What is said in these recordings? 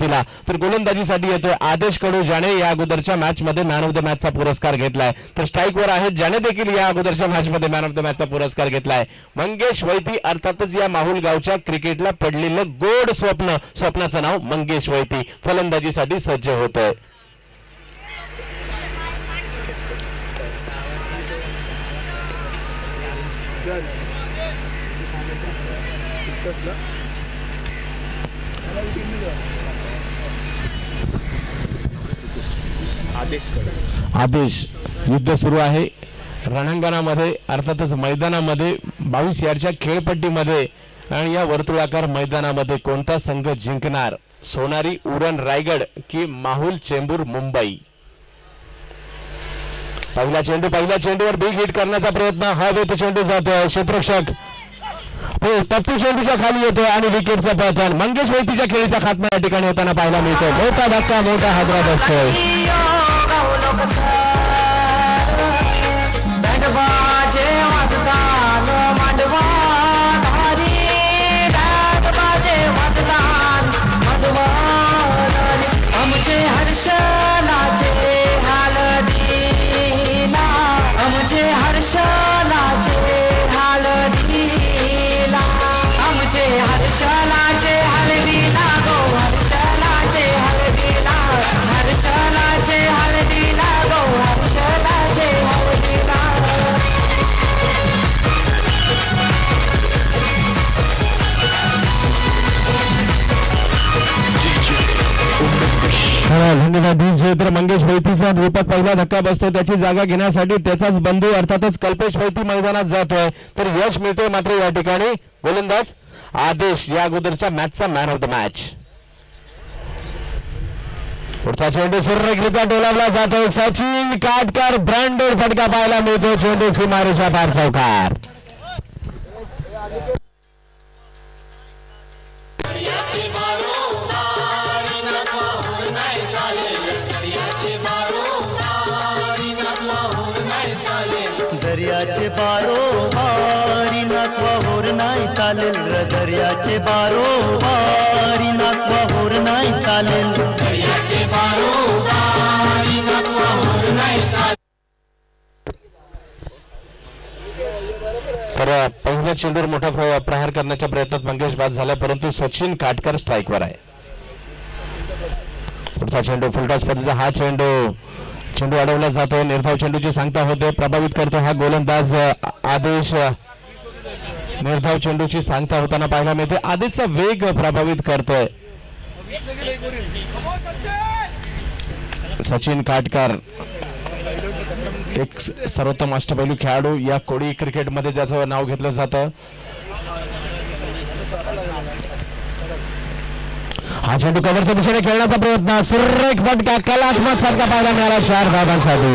दिला तर गोलंदाजीसाठी येतोय आदेश कडू, ज्याने या अगोदरच्या मॅच मध्ये मॅन ऑफ द मॅचचा पुरस्कार घेतलाय. तर स्ट्राईकवर आहे ज्याने देखील या अगोदरच्या मॅच मध्ये मॅन ऑफ द मॅचचा पुरस्कार घेतलाय. मंगेश वैती, अर्थातच या माहुल गावच्या क्रिकेटला पडलेलं गोड स्वप्नाचं नाव मंगेश वैती फलंदाजीसाठी सज्ज होतोय. आदेश युद्ध सुरू आहे रणांगणामध्ये, अर्थातच मैदानामध्ये 22 यार्डच्या खेळपट्टीमध्ये आणि या वर्तुळाकार मैदानामध्ये कोणता संघ जिंकणार? सोनारी उरण रायगड की माहुल चेंबूर मुंबई? पहिला चेंडूवर बिग हिट करण्याचा प्रयत्न, हवेत चेंडू जातोय, क्षेत्ररक्षक टप्पू चेंडूच्या खाली येतोय आणि विकेटचा पतन. मंगेश वैतीच्या खेळीचा खात्मा या ठिकाणी होताना पाहायला मिळतो. मोठा धक्का, मोठा हादरा बसतोय. धन्यवाद डीजे. तर मंगेश वैतीचा रूपात पहिला धक्का बसतो, त्याची जागा घेण्यासाठी त्याचाच बंधू अर्थातच कल्पेश वैती मैदानात जातोय. तर यश मिळते मात्र या ठिकाणी गोलंदाज आदेश या अगोदरच्या मॅचचा मॅन ऑफ द मॅच. पुढचा चेंडू सुरक्षितरित्या डोलावला जातोय. सचिन काटकर ब्रँडेड फटका पाहायला मिळतो. चेंडू सीमारेषा पार चौकार. दर्याचे बारोबारी नाकवा होर नाही चालेल, दर्याचे बारोबारी नाकवा होर नाही चालेल, दर्याचे बारोबारी नाकवा होर नाही चालेल. तर पहिल्या चेंडूवर मोठा प्रहार करण्याच्या प्रयत्नात मंगेश बाद झाला, परंतु सचिन काटकर स्ट्राईकवर आहे. पुढचा चेंडू फुलटॉस पद्धतीचा हा चेंडू अडवला जातोय. निर्धाव चेंडूची सांगता होते, प्रभावित करतो हा गोलंदाज आदेश. निर्धाव चेंडूची सांगता होताना पाहायला मिळते. आदेशचा वेग प्रभावित करतोय सचिन काटकर, एक सर्वोत्तम अष्टपैलू खेळाडू या कोळी क्रिकेटमध्ये ज्याचं नाव घेतलं जातं. हा चेंडू कव्हरच्या दिशेने खेळण्याचा प्रयत्न, सुरेख फटका, कलात्मक फटका पाहायला मिळाला 4 धावांसाठी.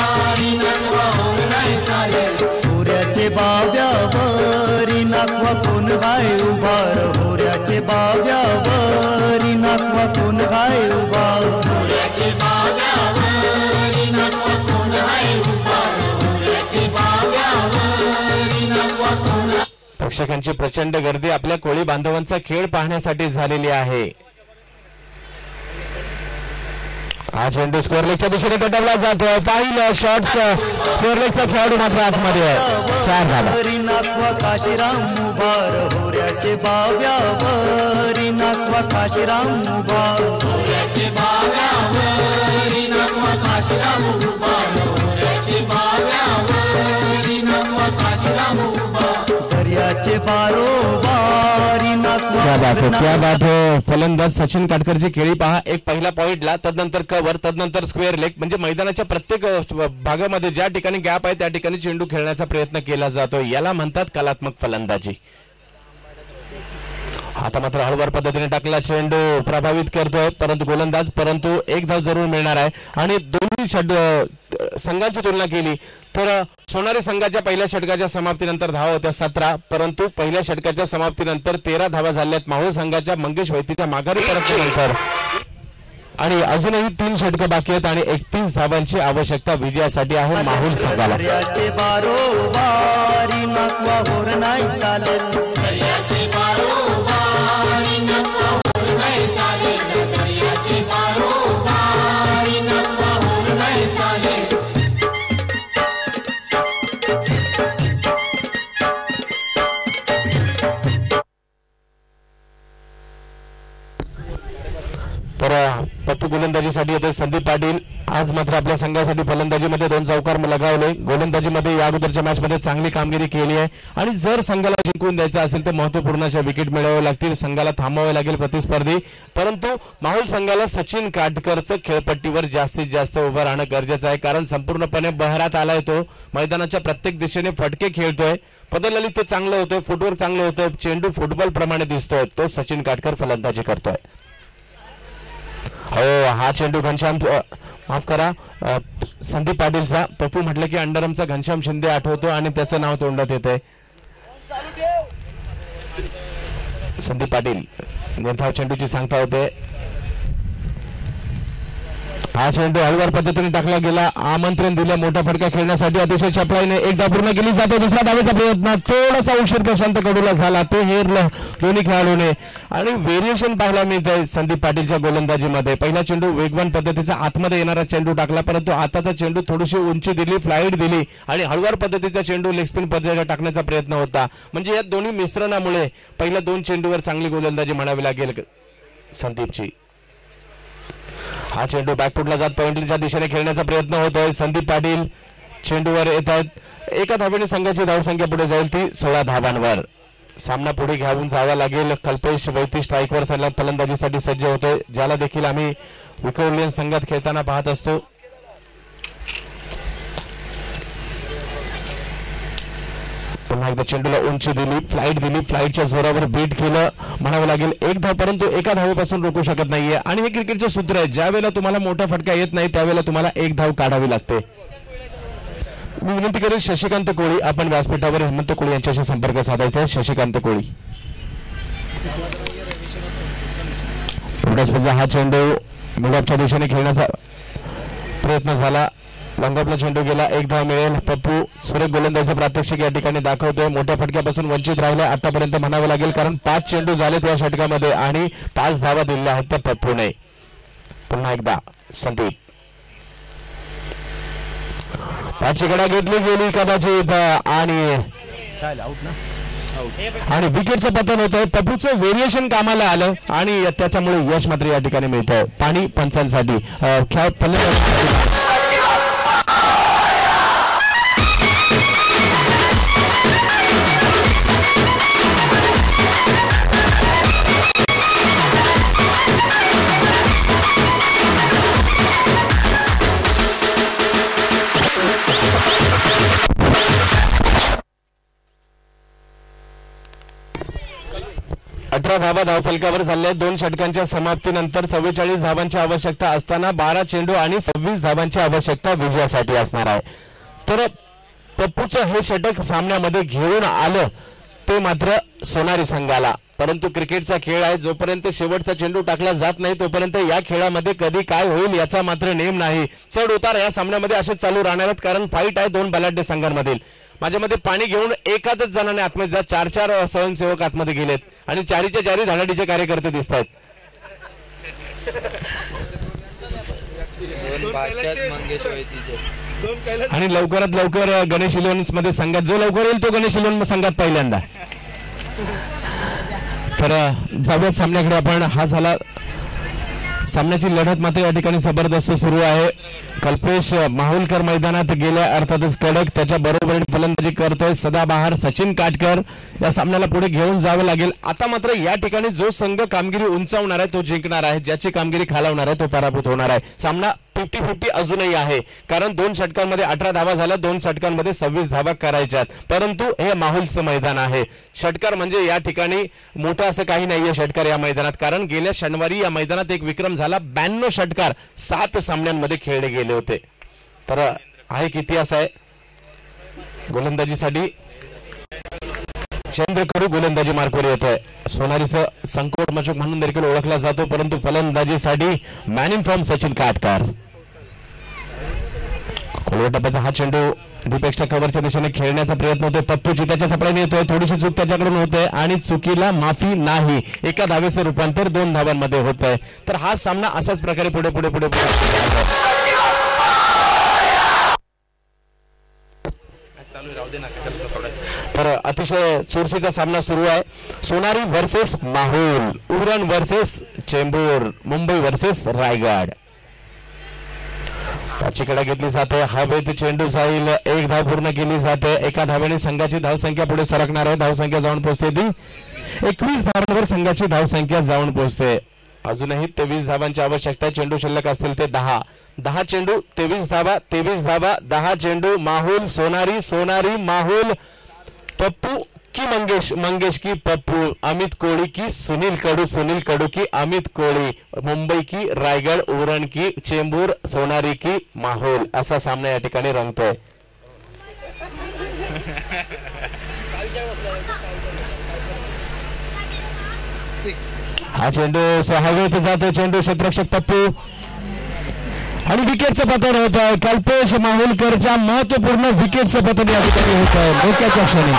होऱ्याचे बाव्यावरी नाकवा कोण गाय उभार, होऱ्याचे बाव्यावरी नाकवा कोण गाय उभार, होऱ्याचे बाव्यावरी नाकवा कोण गाय उभार, होऱ्याचे बाव्यावरी नाकवा कोण. प्रेक्षकांची प्रचंड गर्दी आपल्या कोळी बांधवांचा खेळ पाहण्यासाठी झालेली आहे. हा चेंडू स्क्वेअर लेगच्या दिशेने दडवला जातोय. पाहिलं शॉट, स्क्वेअर लेगचा खेळाडू मात्र आतमध्ये आहे. 4 धावा. नाकवा काशीराम मुबार, होऱ्याचे बाव्यावरी नाकवा काशीराम मुबार, होऱ्याचे बाव्यावरी नाकवा काशीराम मुबार, होऱ्याचे बाव्यावरी नाकवा काशीराम मुबार, दर्याचे बारोबारी नाकवा. क्या बात है. फलंदाज सचिन काटकरची खेळी पहा. एक पहिला पॉइंटला, तदनंतर कव्हर, तदनंतर स्क्वेअर लेग, म्हणजे मैदानाच्या प्रत्येक भागामध्ये ज्या ठिकाणी गॅप आहे त्या ठिकाणी चेंडू खेळण्याचा प्रयत्न केला जातो. याला म्हणतात कलात्मक फलंदाजी. आता मात्र हळूवार पद्धतीने टाकला चेंडू प्रभावित करतोय परंतु गोलंदाज, परंतु एक धाव जरूर मिळणार आहे. आणि दोन्ही संघांची तुलना केली तर सोनारी संघाच्या पहिल्या षटकाच्या समाप्तीनंतर धावा होत्या 17, परंतु पहिल्या षटकाच्या समाप्तीनंतर 13 धावा झाल्यात माहुल संघाच्या मंगेश वैतीच्या माघारी परतल्यानंतर. आणि अजूनही 3 षटक बाकी आहेत आणि 31 धावांची आवश्यकता विजयासाठी आहे माहुल संघाला. दर्याचे बारोबारी नाकवा होर नाही चालेल, दर्याचे तर पप्पू गोलंदाजीसाठी येतोय. संदीप पाटील आज मात्र आपल्या संघासाठी फलंदाजीमध्ये 2 चौकार लगावले. गोलंदाजीमध्ये या अगोदरच्या मॅच मध्ये चांगली कामगिरी केली आहे आणि जर संघाला जिंकून द्यायचं असेल तर महत्त्वपूर्ण अशा विकेट मिळवावे लागतील. संघाला थांबावे लागेल प्रतिस्पर्धी. परंतु माहुल संघाला सचिन काटकरचं खेळपट्टीवर जास्तीत जास्त उभं राहणं गरजेचं आहे, कारण संपूर्णपणे बहरात आलाय तो. मैदानाच्या प्रत्येक दिशेने फटके खेळतोय. पदललित तो चांगलं होतोय, फुटवर्क चांगलं होतोय, चेंडू फुटबॉल प्रमाणे दिसतोय. तो सचिन काटकर फलंदाजी करतोय. हो, हा चेंडू घनश्याम माफ करा संदीप पाटीलचा. पप्पू म्हटलं की अंडरमचा घनश्याम शिंदे आठवतो आणि त्याचं नाव तोंडात येतंय. संदीप पाटील निर्धाव चेंडूची सांगता होते. हा चेंडू हळूवार पद्धतीने टाकला गेला. आमंत्रण दिलं मोठा फटका खेळण्यासाठी. अतिशय चपळाईने एकदा पूर्ण केली जाते. दुसरा धावेचा प्रयत्न थोडासा उशीर प्रशांत कडूला झाला, ते हेरलं दोन्ही खेळाडूने आणि व्हेरिएशन पाहायला मिळतंय संदीप पाटीलच्या गोलंदाजीमध्ये. पहिला चेंडू वेगवान पद्धतीचा आतमध्ये येणारा चेंडू टाकला, परंतु आताचा चेंडू थोडीशी उंची दिली, फ्लाईट दिली आणि हळूवार पद्धतीचा चेंडू लेग स्पिन पद्धतीने टाकण्याचा प्रयत्न होता. म्हणजे या दोन्ही मिश्रणामुळे पहिल्या 2 चेंडूवर चांगली गोलंदाजी म्हणावी लागेल संदीपची. हा चेंडू बॅकफुटला जात पॉइंटच्या दिशेने खेळण्याचा प्रयत्न होतोय. संदीप पाटील चेंडूवर येत आहेत. एका धावेने संघाची धावसंख्या पुढे जाईल ती 16 धावांवर. सामना पुढे घेऊन जावा लागेल. कल्पेश वैती स्ट्राईकवर सलग फलंदाजीसाठी सज्ज होतोय, ज्याला देखील आम्ही विक्रोलियन संघात खेळताना पाहत असतो. पुन्हा एकदा चेंडूला उंची दिली, फ्लाईट दिली, फ्लाईटच्या जोरावर बीट केलं म्हणावं लागेल. एक धाव, परंतु एका धावेपासून रोखू शकत नाहीये आणि हे क्रिकेटचं सूत्र आहे, ज्या वेळेला तुम्हाला मोठा फटका येत नाही त्यावेळेला तुम्हाला एक धाव काढावी लागते. मी विनंती करेन शशिकांत कोळी, आपण व्यासपीठावर हेमंत कोळी यांच्याशी संपर्क साधायचा आहे. शशिकांत कोळी. हा चेंडू मिडऑफच्या दिशेने खेळण्याचा प्रयत्न झाला. लंगोपला चेंडू गेला, एक धाव मिळेल. पप्पू सुरेख गोलंदाजीचं प्रात्यक्षिक या ठिकाणी दाखवतोय. मोठ्या फटक्यापासून वंचित राहिलाय आतापर्यंत म्हणावं लागेल, कारण 5 चेंडू झालेत या षटकामध्ये आणि 5 धावा दिल्या आहेत त्या पप्पूने. पुन्हा एकदा संदीप. 5 गडा घेतली गेली कदाचित आणि विकेटचं पतन होतंय. पप्पूचं व्हेरिएशन कामाला आलं आणि त्याच्यामुळे यश मात्र या ठिकाणी मिळतंय. पाणी पंचांसाठी धावा धावफलकावर झाल्या. 2 षटकांच्या समाप्तीनंतर 44 धावांची आवश्यकता असताना 12 चेंडू आणि 26 धावांची आवश्यकता विजयासाठी असणार आहे. तर पप्पूचं हे षटक सामन्यामध्ये घेऊन आलं ते मात्र सोनारी संघाला. परंतु क्रिकेटचा खेळ आहे, जोपर्यंत शेवटचा चेंडू टाकला जात नाही तोपर्यंत या खेळामध्ये कधी काय होईल याचा मात्र नेम नाही. चढ उतार या सामन्यामध्ये असेच चालू राहणार आहेत, कारण फाईट आहे 2 बलाढ्य संघांमधील. माझ्यामध्ये पाणी घेऊन एकाच जणाने आतमध्ये जा 4 स्वयंसेवक आतमध्ये गेलेत आणि 4च्या 4 धडाडीचे कार्यकर्ते दिसत आहेत. आणि लवकरात लवकर गणेश इलेव्हन्स मध्ये संघात जो लवकर येईल तो गणेश इलेव्हन संघात पहिल्यांदा. तर जाऊयात सामन्याकडे आपण. हा झाला सामन्याची लढत मात्र या ठिकाणी जबरदस्त सुरू आहे. कल्पेश माहुलकर मैदानात गेल्या अर्थातच कडक, त्याच्या बरोबरीने फलंदाजी करतोय सदाबहार सचिन काटकर. या सामन्याला पुढे घेऊन जावं लागेल. आता मात्र या ठिकाणी जो संघ कामगिरी उंचावणार आहे तो जिंकणार आहे, ज्याची कामगिरी खालावणार आहे तो पराभूत होणार आहे. सामना 50-50 अजूनही आहे, कारण 2 षटकांमध्ये 18 धावा झाल्या, 2 षटकांमध्ये 26 धावा करायच्यात. परंतु हे माहुलचं मैदान आहे. षटकार म्हणजे या ठिकाणी मोठं असं काही नाहीये षटकार या मैदानात, कारण गेल्या शनिवारी या मैदानात एक विक्रम झाला. 92 षटकार 7 सामन्यांमध्ये खेळले गेले होते. तर हा एक इतिहास आहे. गोलंदाजीसाठी चंद्रकडू गोलंदाजी मार्कवर येतोय. सोनारीचं संकोट मचूक म्हणून देखील ओळखला जातो, परंतु फलंदाजीसाठी man in form Sachin Katkar. खोलवटप्प्याचा हा चेंडू डीपेक्सच्या कव्हरच्या दिशेने खेळण्याचा प्रयत्न होतोय. पप्पूची त्याच्या सप्लायने येतोय, थोडीशी चूक त्याच्याकडून होते आणि चुकीला माफी नाही. एका धावेचं रूपांतर 2 धावांमध्ये होत आहे. तर हा सामना अशाच प्रकारे पुढे पुढे पुढे तर अतिशय चुरशीचा सामना सुरू आहे. Sonari versus Mahul, Uran versus Chembur, Mumbai versus Raigad. त्याचीकडे घेतली जाते, हवेत चेंडू जाईल, एक धाव पूर्ण केली जाते. एका धावेने संघाची धावसंख्या पुढे सरकणार आहे. धावसंख्या जाऊन पोहोचते ती 21 धावांवर संघाची धावसंख्या जाऊन पोहोचते. अजूनही 23 धावांची आवश्यकता आहे. चेंडू शिल्लक असतील ते 10 चेंडू, 23 धावा, 10 चेंडू. माहुल सोनारी, सोनारी माहुल, पप्पू की मंगेश की पप्पू, अमित कोळी की सुनील कडू की अमित कोळी, मुंबई की रायगड, उरण की चेंबूर, सोनारी की माहुल, असा सामना या ठिकाणी रंगतोय. हा चेंडू हवेत जातो. चेंडू क्षेत्ररक्षक पप्पू आणि विकेटचं पतन होत आहे. कल्पेश माहुलकरच्या महत्वपूर्ण विकेटचं पतन या ठिकाणी होत आहे धोक्याच्या क्षणी.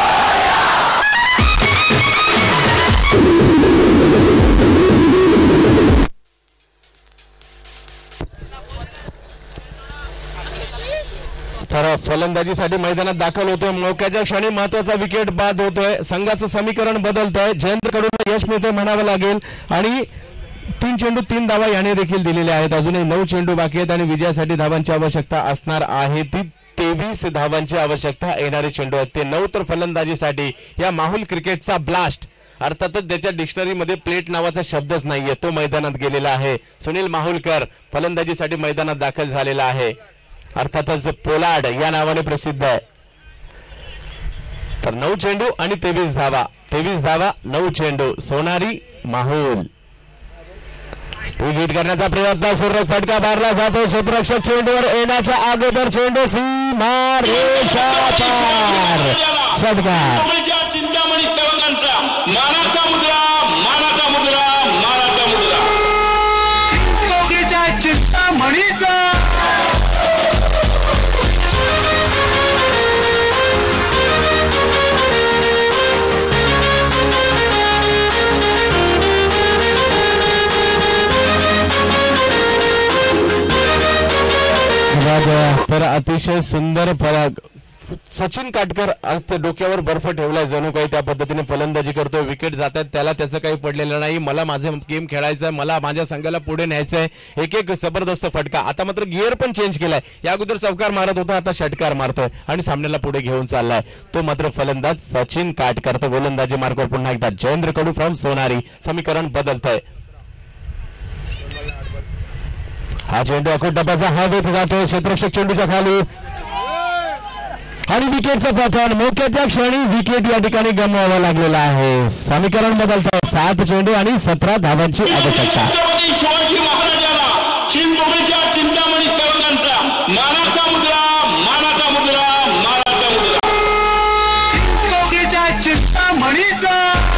तर फलंदाजीसाठी मैदानात दाखल होतोय. मोक्याच्या क्षणी महत्वाचा विकेट बाद होतोय. संघाचं समीकरण बदलतंय. जयंत कडून यश मिळतंय म्हणावं लागेल. आणि 3 चेंडू 3 धावा याने देखील दिलेल्या आहेत. अजूनही 9 चेंडू बाकी आहेत आणि विजयासाठी धावांची आवश्यकता असणार आहे. ती 23 धावांची आवश्यकता येणारे चेंडू आहेत ते 9. तर फलंदाजीसाठी या माहुल क्रिकेटचा ब्लास्ट, अर्थातच त्याच्या डिक्शनरीमध्ये प्लेट नावाचा शब्दच नाहीये, तो मैदानात गेलेला आहे. सुनील माहुलकर फलंदाजीसाठी मैदानात दाखल झालेला आहे. अर्थातच पोलार्ड या नावाने प्रसिद्ध आहे. तर 9 चेंडू आणि 23 धावा, 9 चेंडू. सोनारी माहुल विकेट करण्याचा प्रयत्न, सुरेख फटका मारला जातो. क्षेत्ररक्षक चेंडूवर येण्याच्या अगोदर चेंडू सीमा रेषा पार, षटकार. चिंतामणी सेवकांचा मानाचा मुद्रा, मानाचा मुद्रा, मानाचा मुद्रा, चिंतामणीचा तर अतिशय सुंदर फलक. सचिन काटकर डोक्यावर बर्फ ठेवलाय जणू काही त्या पद्धतीने फलंदाजी करतोय. विकेट जातात त्याला त्याचं काही पडलेलं नाही. मला माझे गेम खेळायचं आहे, मला माझ्या संघाला पुढे न्यायचं आहे. एक जबरदस्त फटका. आता मात्र गिअर पण चेंज केलाय. या अगोदर चौकार मारत होता, आता षटकार मारतोय आणि सामन्याला पुढे घेऊन चाललाय तो मात्र फलंदाज सचिन काटकर. तर गोलंदाजी मार्गावर पुन्हा एकदा जयेंद्र कडू फ्रॉम सोनारी. समीकरण बदलतंय. हा चेंडू अकोट टप्प्याचा हवेत जातो. क्षेत्ररक्षक चेंडूच्या खाली आणि विकेटचं पतन. मोक्याच्या क्षणी विकेट या ठिकाणी गमवावा लागलेला आहे. समीकरण बदलतं. 7 चेंडू आणि 17 धावांची आवश्यकता. शिवाजी महाराजांना चिंतामणीच्या चिंतामणी सेवकांचा मानाचा मुद्रा, मानाचा मुद्रा, मानाचा मुद्रा, चिंतामणीचा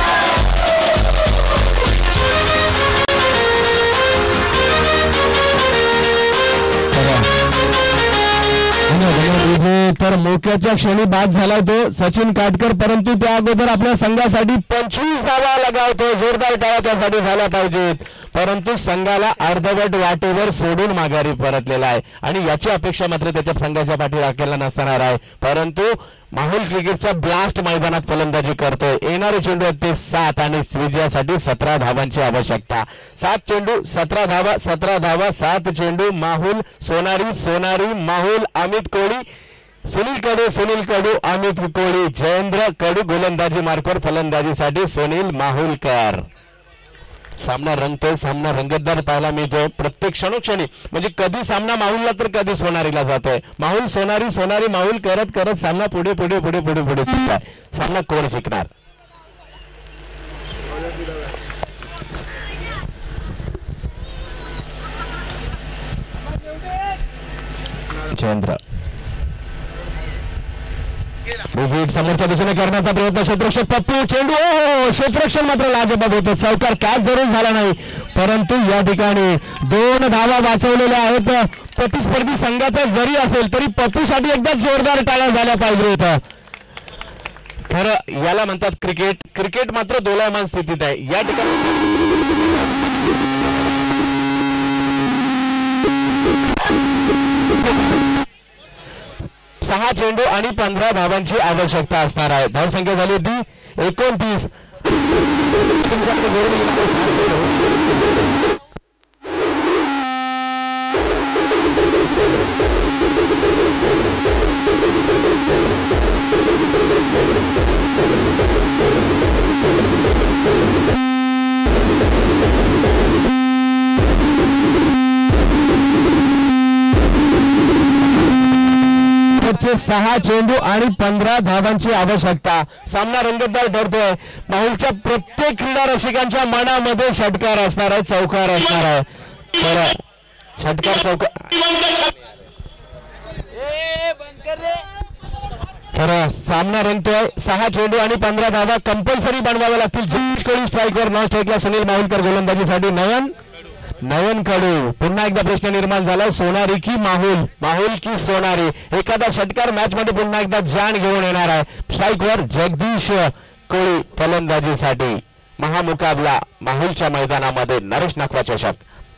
तर मोक्याच्या क्षणी बाद झाला तो सचिन काटकर, परंतु त्या अगोदर आपल्या संघासाठी 25 धावा लगावतो. जोरदार टाळ्या त्यासाठी झाल्या पाहिजेत, परंतु संघाला अर्धवट वाटेवर सोडून माघारी परतलेला आहे आणि याची अपेक्षा मात्र त्याच्या संघाच्या पाठी राखेला नसणार आहे. परंतु माहुल क्रिकेटचा ब्लास्ट मैदानात फलंदाजी करतोय. येणारे चेंडू आहेत ते 7 आणि विजयासाठी 17 धावांची आवश्यकता. 7 चेंडू 17 धावा, 17 धावा, 7 चेंडू. माहुल सोनारी, सोनारी माहुल, अमित कोळी, सुनील कडू, अमित कोळी, जयेंद्र कडू गोलंदाजी मार्कवर. फलंदाजीसाठी सुनील माहुलकर. सामना रंगतोय, सामना रंगतदार पाहायला मिळतोय प्रत्येक क्षणोक्षणी. म्हणजे कधी सामना माहुलला तर कधी सोनारीला जातोय. माहुल सोनारी, सोनारी माहुल करत करत सामना पुढे पुढे पुढे पुढे पुढे जातोय. सामना कोण जिंकणार? जयेंद्र विकेट समोरच्या दिशेने करण्याचा प्रयत्न. क्षेत्ररक्षक पप्पू, चेंडू क्षेत्ररक्षण मात्र लाजबाब होतं. चौकार कॅच जरूर झाला नाही, परंतु या ठिकाणी 2 धावा वाचवलेल्या आहेत. प्रतिस्पर्धी संघाचा जरी असेल तरी पप्पूसाठी एकदा जोरदार टाळ्या झाल्या पाहिजे होत्या. तर याला म्हणतात क्रिकेट. क्रिकेट मात्र दोलायमान स्थितीत आहे या ठिकाणी. 6 चेंडू आणि 15 धावांची आवश्यकता असणार आहे. धावसंख्या झाली होती 29. शेवटचे 6 चेंडू आणि 15 धावांची आवश्यकता. सामना रंगतदार ठरतोय. माहुलच्या प्रत्येक क्रीडा रसिकांच्या मनामध्ये षटकार असणार आहे, चौकार असणार आहे. तर षटकार चौकार तर सामना रंगतोय. 6 चेंडू आणि 15 धावा कंपल्सरी बनवाव्या लागतील. जगदीश कोळी स्ट्राईकवर, नॉन स्ट्राईकला सुनील माहुलकर, गोलंदाजीसाठी नयन कडू. पुन्हा एकदा प्रश्न निर्माण झाला, सोनारी की माहुल, माहुल की सोनारी. एखादा षटकार मॅच मध्ये पुन्हा एकदा जान घेऊन येणार आहे. स्ट्राईकवर जगदीश कोळी, फलंदाजीसाठी महामुकाबला माहुलच्या मैदानामध्ये नरेश नाखवा चषक.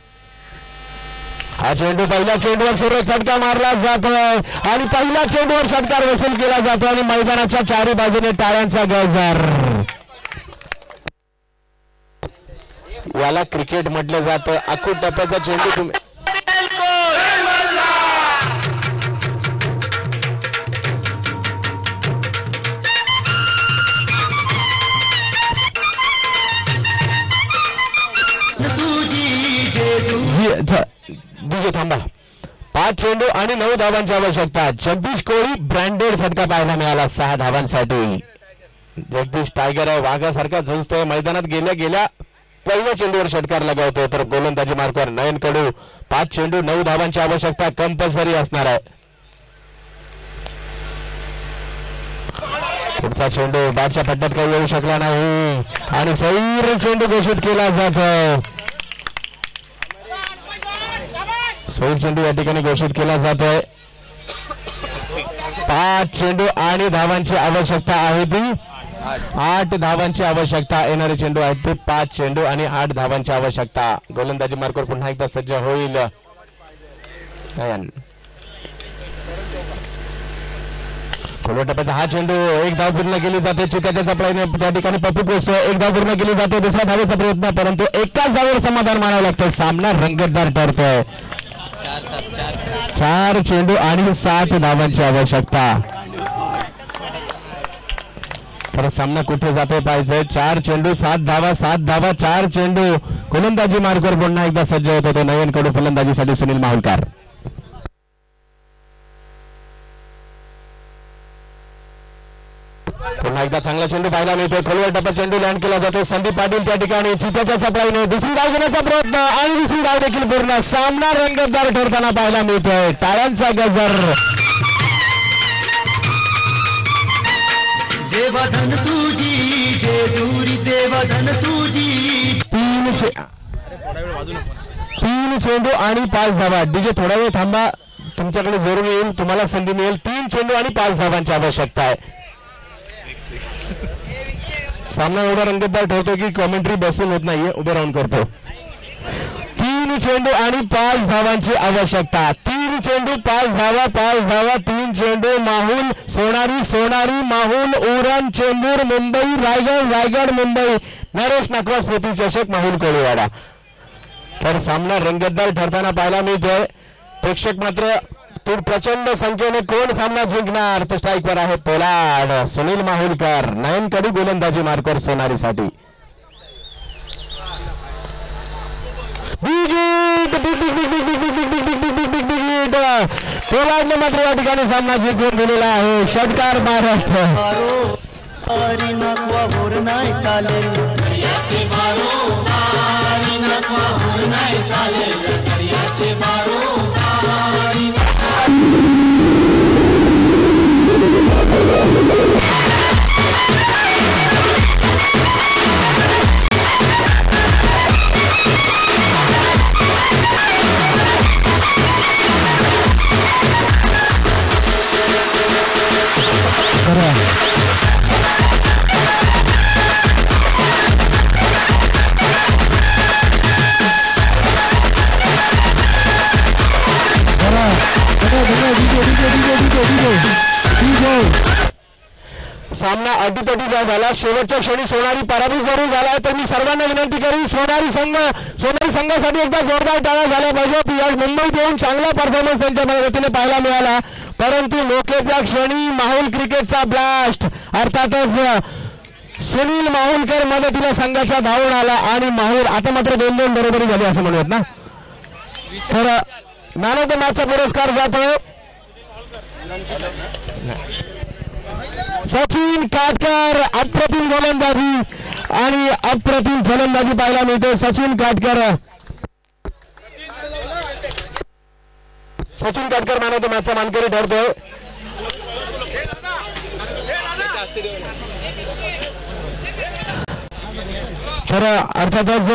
हा चेंडू पहिल्या चेंडूवर सुरेख फटका मारला जातोय आणि पहिल्या चेंडूवर षटकार वसूल केला जातो आणि मैदानाच्या चारी बाजूने टाळ्यांचा गजर. याला क्रिकेट म्हटलं जातं. अखूट टप्प्याचा चेंडू तुम्ही थांबा. 5 चेंडू आणि 9 धावांची आवश्यकता. जगदीश कोळी ब्रँडेड फटका पाहायला मिळाला 6 धावांसाठी. जगदीश टायगर आहे, वाघासारखा झुंजतोय. मैदानात गेल्या पहिल्या चेंडूवर षटकार लगावतोय. तर गोलंदाजी मार्कवर नयन कडू. 5 चेंडू 9 धावांची आवश्यकता कंपल्सरी असणार आहे. पुढचा चेंडू बॅटच्या पट्ट्यात काही येऊ शकला नाही आणि सैर चेंडू घोषित केला जातो. सैर चेंडू या ठिकाणी घोषित केला जातोय. 5 चेंडू आणि धावांची आवश्यकता आहे ती 8 धावांची आवश्यकता. येणारे चेंडू आहेत ते 5 चेंडू आणि 8 धावांची आवश्यकता. गोलंदाजी मार्कवर पुन्हा एकदा सज्ज होईल. खोलवर टप्प्याचा हा चेंडू. 1 धाव पूर्ण केली जाते. चित्याच्या चपळाईने त्या ठिकाणी पप्पू पोचतो. 1 धाव पूर्ण केली जाते. दुसऱ्या धावेचा प्रयत्न, परंतु एकाच धावेवर समाधान मानावं लागतं. सामना रंगतदार ठरतोय. 4 चेंडू आणि 7 धावांची आवश्यकता. तर सामना कुठे जातोय पाहिजे. 4 चेंडू 7 धावा, 7 धावा 4 चेंडू. गोलंदाजी मार्कवर पुन्हा एकदा सज्ज होत होते नयन कडू, फलंदाजीसाठी सुनील माहुलकर. पुन्हा एकदा चांगला चेंडू पाहायला मिळतोय. खोलवर टप्पा चेंडू लँड केला जातो. संदीप पाटील त्या ठिकाणी चित्याच्या सप्लाईने दुसरी धाव घेण्याचा प्रयत्न आणि दुसरी धाव देखील पूर्ण. सामना रंगतदार ठरताना पाहायला मिळतोय. टाळ्यांचा गजर. देवधन तुझी जेजुरी, देवधन तुझी. 3 चेंडू आणि 5 धावा. डीजे थोडा वेळ थांबा, तुमच्याकडे जरूर येईल, तुम्हाला संधी मिळेल. 3 चेंडू आणि 5 धावांची आवश्यकता आहे. सामना एवढा रंगतदार ठरतो की कॉमेंट्री बसून होत नाहीये, उभे राहून करतो. 3 चेंडू आणि 5 धावांची आवश्यकता. 3 चेंडू 5 धावा, 5 धावा 3 चेंडू. माहुल सोनारी, सोनारी माहुल, उरण चेंबूर मुंबई, रायगड मुंबई. नरेश नाखवा स्मृती चषक माहुल कोळीवाडा. तर सामना रंगतदार ठरताना पाहायला मिळतोय. प्रेक्षक मात्र प्रचंड संख्येने कोण सामना जिंकणार. तर स्ट्राईकवर आहे पोलाड, सुनील माहुलकर. नयन कडू गोलंदाजी मार्कवर सोनारीसाठी. पोलाडने मात्र या ठिकाणी सामना जिंकून दिलेला आहे. षटकार मारत सामना अटीतटीचा झाला. शेवटच्या क्षणी सोनारी पराभूत जरूर झालाय. तर मी सर्वांना विनंती करेन सोनारी संघासाठी एकदा जोरदार टाळ्या झाल्या पाहिजे. आज मुंबईत येऊन चांगला परफॉर्मन्स त्यांच्या वतीने पाहायला मिळाला. परंतु मोकेच्या क्षणी माहुल क्रिकेटचा ब्लास्ट अर्थातच सुनील माहुलकर मदतीला संघाच्या धावून आला आणि माहुल आता मात्र 2-2 बरोबरी झाली असं म्हणूयात ना. तर मॅन ऑफ द मॅचचा पुरस्कार जातो सचिन काटकर. अप्रतिम गोलंदाजी आणि अप्रतिम फलंदाजी पाहायला मिळते. Sachin Katkar man of the मॅचचा मानकरी ठरतोय. तर अर्थातच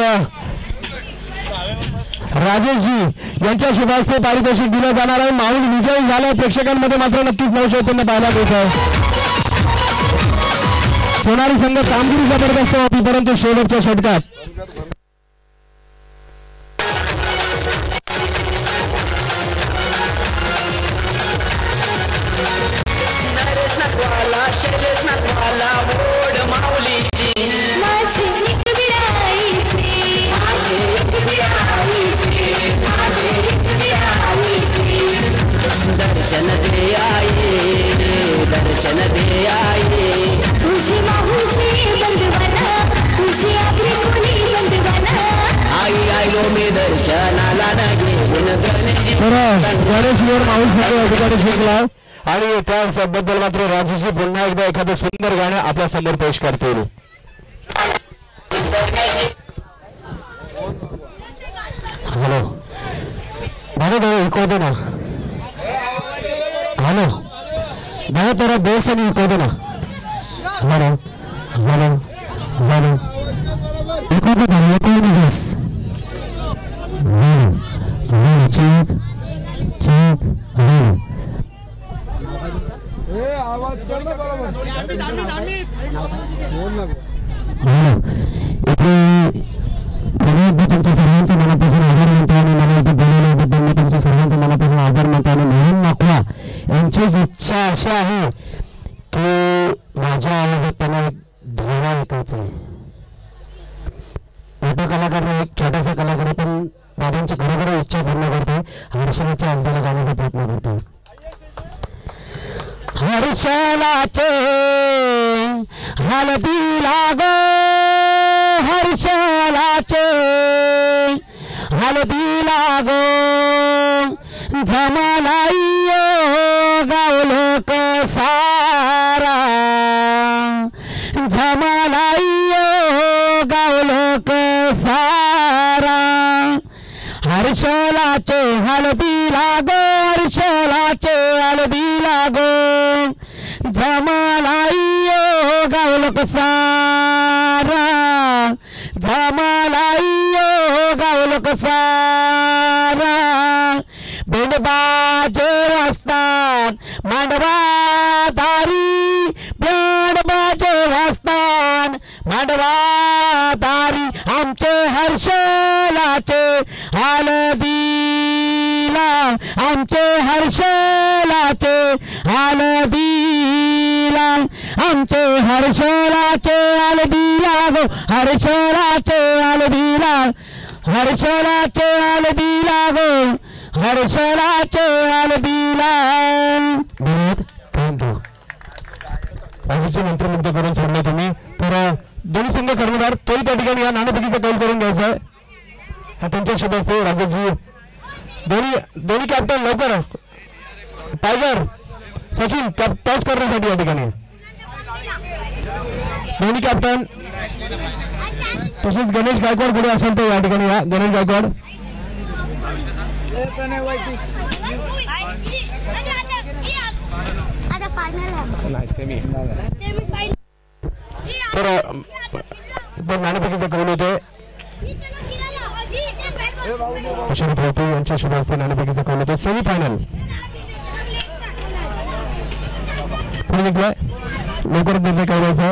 राजेशजी यांच्या शुभ हस्ते पारितोषिक दिलं जाणार आहे. माहुल विजयी झाला. प्रेक्षकांमध्ये मात्र नक्कीच नवचैतन्य पाहायला मिळत आहे. सोनारी संघ कामगिरी जबरदस्त होती परंतु शेवटच्या षटकात दर्शन दे आये तुझी माहुलची बंदवाना तुझी आगरी कोणी बंदवाना आई आयो मी दर्शनाला नगे गणेश माहुल संघ या ठिकाणी जिंकला आणि त्याबद्दल मात्र राजेशजी पुन्हा एकदा एखादं सुंदर गाणं आपल्या समोर पेश करतील. हॅलो दादा ऐकवतो ना. हॅलो दादा तेरा बेस आणि ऐकवतो ना. हॅलो हॅलो हॅलो ऐकवतो ना. ऐकवतो बेस चेक चेक हॅलो तुमच्या सर्वांचा मनापासून आभार मानतो आणि मला इथे बोलवल्याबद्दल मी तुमच्या सर्वांचा मनापासून आभार मानतो. आणि मोहन नाकवा यांची इच्छा अशी आहे की माझ्या आवाजात त्यांना ध्वना ऐकायचा आहे. मोठा कलाकार नाही, एक छोटासा कलाकार आहे, पण दादांची खरोखर इच्छा पूर्ण करतोय. हर्षणाच्या अंगाला गाण्याचा प्रयत्न करतोय. हर्षणाचे हलदी लागो हर्षणाचे हलदी लागो जमानाईयो गावलोक सारा जमानाईयो गावलोक सारा हर्षणाचे हलदी लागो हर्षणाचे हलदी लागो जमानाईयो गावलोक सारा जमानाईयो गावलोक सारा बेंडबाजे वाजतात मांडवा दारी बेंडबाजे वाजतात मांडवा दारी आमचे हर्षणाचे हलदीला आमचे हर्षणाचे हलदीला आमचे हर्षणाचे हलदीला गो हर्षणाचे हलदीला हर्षणाचे हलदीला गो हर्षणाचे हलदीला. थँक्यू बाजूचे मंत्रमुग्ध करून सोडले तुम्ही. तर दोन्ही संघ कर्णधार तोही त्या ठिकाणी या नाणेफेकीचा कौल करून घ्यायचा आहे. हा त्यांच्या शुभ असते. राजेशजी दोन्ही कॅप्टन लवकर टायगर सचिन टॉस करण्यासाठी या ठिकाणी दोन्ही कॅप्टन. तसेच गणेश गायकवाड पुढे असेल तर या ठिकाणी या गणेश गायकवाड तर नाणेफेकीचा कौल होतोय. अशोक राऊते यांच्या शुभ हस्ते नाणेफेकीचा कौल होतो. सेमीफायनल पुढे निघलाय लवकरच निर्णय करायचा.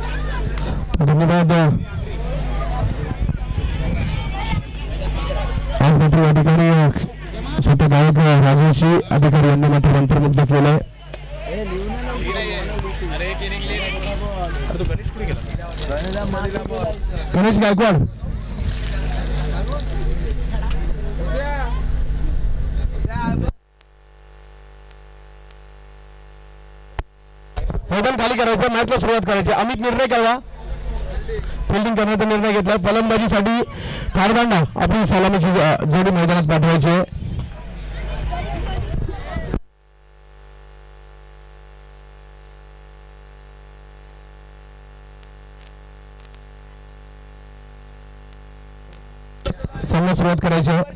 धन्यवाद. या ठिकाणी सध्या गायक राजेशजी अधिकारी यांनी मात्र मंत्रमुग्ध केलंय. गणेश गायकवाड मैदान खाली करायचं, मॅचला सुरुवात करायची. अमित निर्णय कळवा, फिल्डिंग करण्याचा निर्णय घेतला. फलंदाजीसाठी खारदांडा आपली सलामीची जोडी मैदानात पाठवायची आहे. सामना सुरुवात करायची आहे.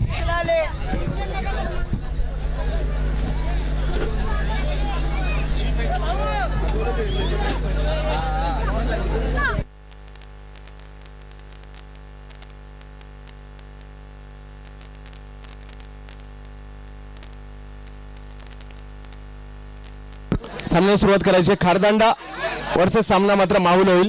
सामन्याला सुरुवात करायची. खारदांडा वर्सेस सामना मात्र माहुल होईल.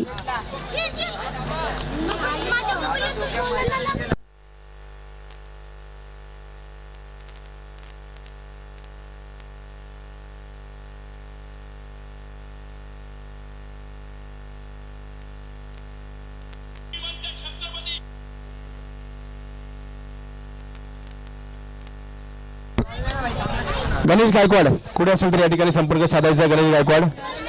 गणेश गायकवाड कुठे असेल तर या ठिकाणी संपर्क साधायचा. गणेश गायकवाड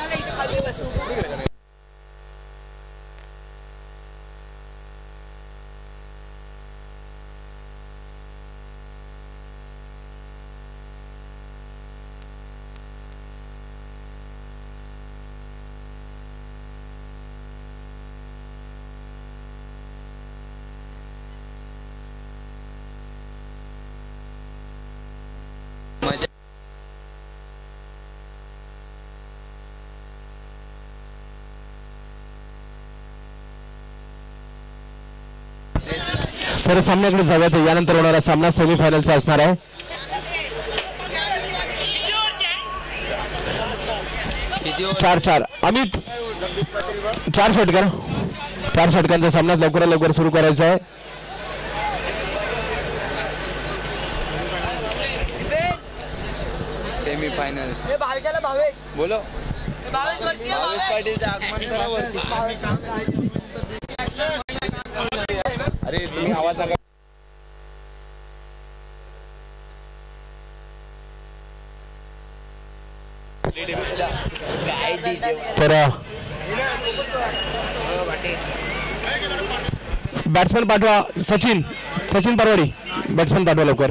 तर सामन्याकडे जाऊयात. यानंतर होणारा सामना सेमीफायनलचा असणार आहे. चार चार अमित 4 षटकार, 4 षटकांचा सामना लवकरात लवकर सुरू करायचा आहे. सेमीफायनल बोलो भावेश पाटीलचं आगमन करा वरती. अरे तुम्ही आवाज नका. तर बॅट्समन पाठवा. सचिन परवाडी बॅट्समन पाठवा लवकर.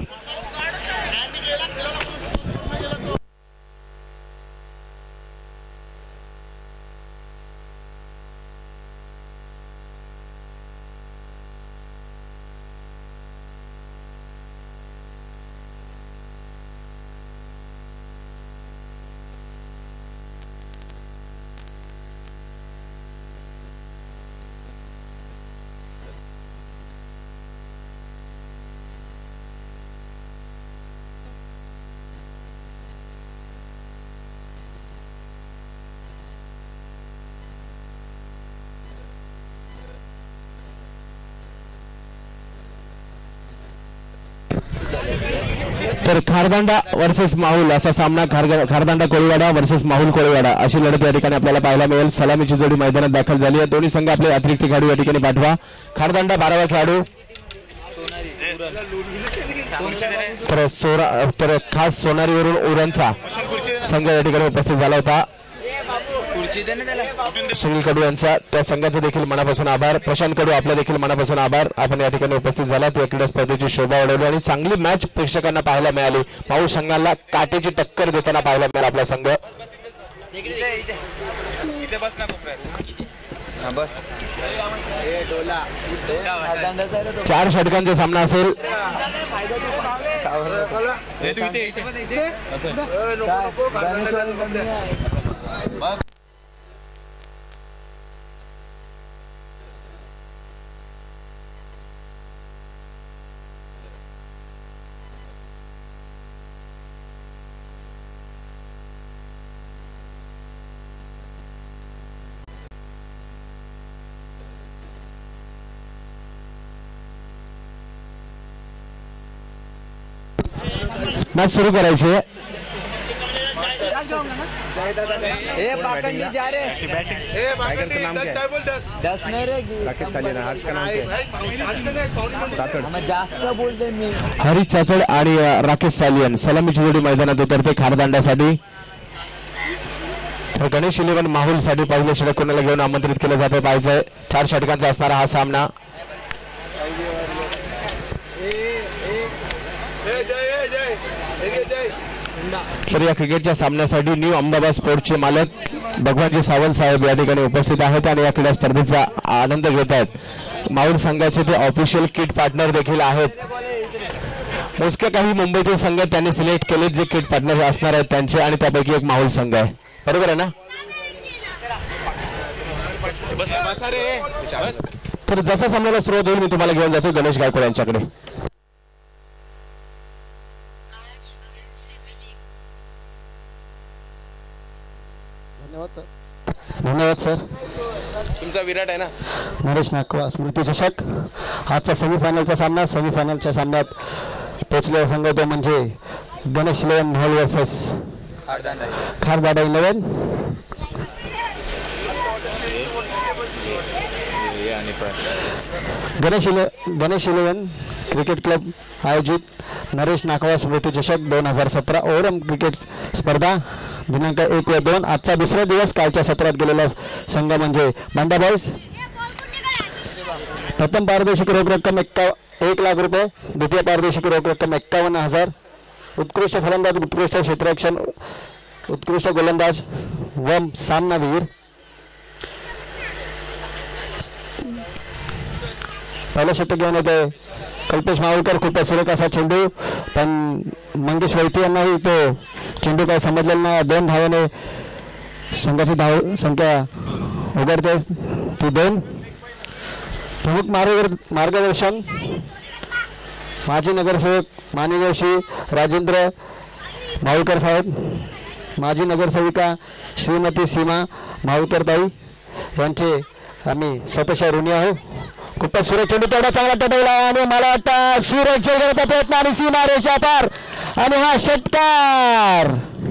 तर खारदांडा वर्सेस माहुल असा सामना. खारदांडा कोळीवाडा वर्सेस माहुल कोळीवाडा अशी लढत या ठिकाणी आपल्याला पाहायला मिळेल. सलामीची जोडी मैदानात दाखल झाली आहे. दोन्ही संघ आपले अतिरिक्त खेळाडू या ठिकाणी पाठवा. खारदांडा 12वा खेळाडू तर खास सोनारीवरून उरणचा संघ या ठिकाणी उपस्थित झाला होता. सुनील कडू यांचा त्या संघाचा देखील मनापासून आभार. प्रशांत कडू आपल्या देखील मनापासून आभार. आपण या ठिकाणी उपस्थित झाला. त्या क्रीडा स्पर्धेची शोभा वाढवली आणि चांगली मॅच प्रेक्षकांना पाहायला मिळाली. माहूल संघाला काटेची टक्कर देताना पाहायला मिळाला आपला संघ. बस 4 षटकांचा सामना असेल. मॅच सुरू करायची आहे. ए पाखंडी जा रे दस नहीं रे जास्त बोलते मी. हरीश चाचड आणि राकेश सालियन सलामीची जोडी मैदानात उतरते खारदांड्यासाठी. तर गणेश 11 माहुल साठी पहिले षटक कोणाला घेऊन आमंत्रित केलं जाते पाहायचंय. 4 षटकांचा असणारा हा सामना. तर या क्रिकेटच्या सामन्यासाठी न्यू अहमदाबाद स्पोर्ट्सचे मालक भगवानजी सावंत साहेब या ठिकाणी उपस्थित आहेत आणि या क्रीडा स्पर्धेचा आनंद घेत आहेत. माहुल संघाचे ते ऑफिशियल किट पार्टनर देखील आहेत. मोजके काही मुंबईतील संघ त्यांनी सिलेक्ट केले जे किट पार्टनर असणार आहेत त्यांचे आणि त्यापैकी एक माहुल संघ आहे. बरोबर आहे ना. तर जसा सामन्याला सुरुवात होईल मी तुम्हाला घेऊन जातो गणेश गायकवाड यांच्याकडे. धन्यवाद सर. तुमचा विराट आहे ना. नरेश नागवा स्मृती चषक आजचा सेमीफायनलचा सामना. सेमीफायनलच्या सामन्यात पोचलेला संघ तो म्हणजे Ganesh 11 Mahul versus Khardanda 11. Ganesh 11 cricket club आयोजित नरेश नागवा स्मृती चषक 2017 ओव्हरऑल क्रिकेट स्पर्धा दिनांक 1 व 2. आजचा दुसरा दिवस. कालच्या सत्रात गेलेला संघ म्हणजे मांडा बॉयज. प्रथम पारदर्शक रोख रक्कम 1 लाख रुपये. द्वितीय पारदर्शक रोख रक्कम 51,000. उत्कृष्ट फलंदाज, उत्कृष्ट क्षेत्ररक्षण, उत्कृष्ट गोलंदाज व सामनावीर. पहिलं षटक घेऊन येते कल्पेश माहुलकर. खूपच सुरेख असा चेंडू पण मंगेश वैती यांनाही तो चेंडू काय समजलेला नाही. 2 धावाने संघाची धाव संख्या उघडते ती 2. प्रमुख मार्गदर्शन माजी नगरसेवक माननीय श्री राजेंद्र माहुलकर साहेब. माजी नगरसेविका श्रीमती सीमा माहुलकर ताई यांचे आम्ही स्वतःच्या ऋणी आहोत. खूपच सुरेख चेंडू तेवढा चांगला टटवला आणि मला वाटतं सुरेख चेंडूचा प्रयत्न आणि सीमा रेषा पार आणि हा षटकार.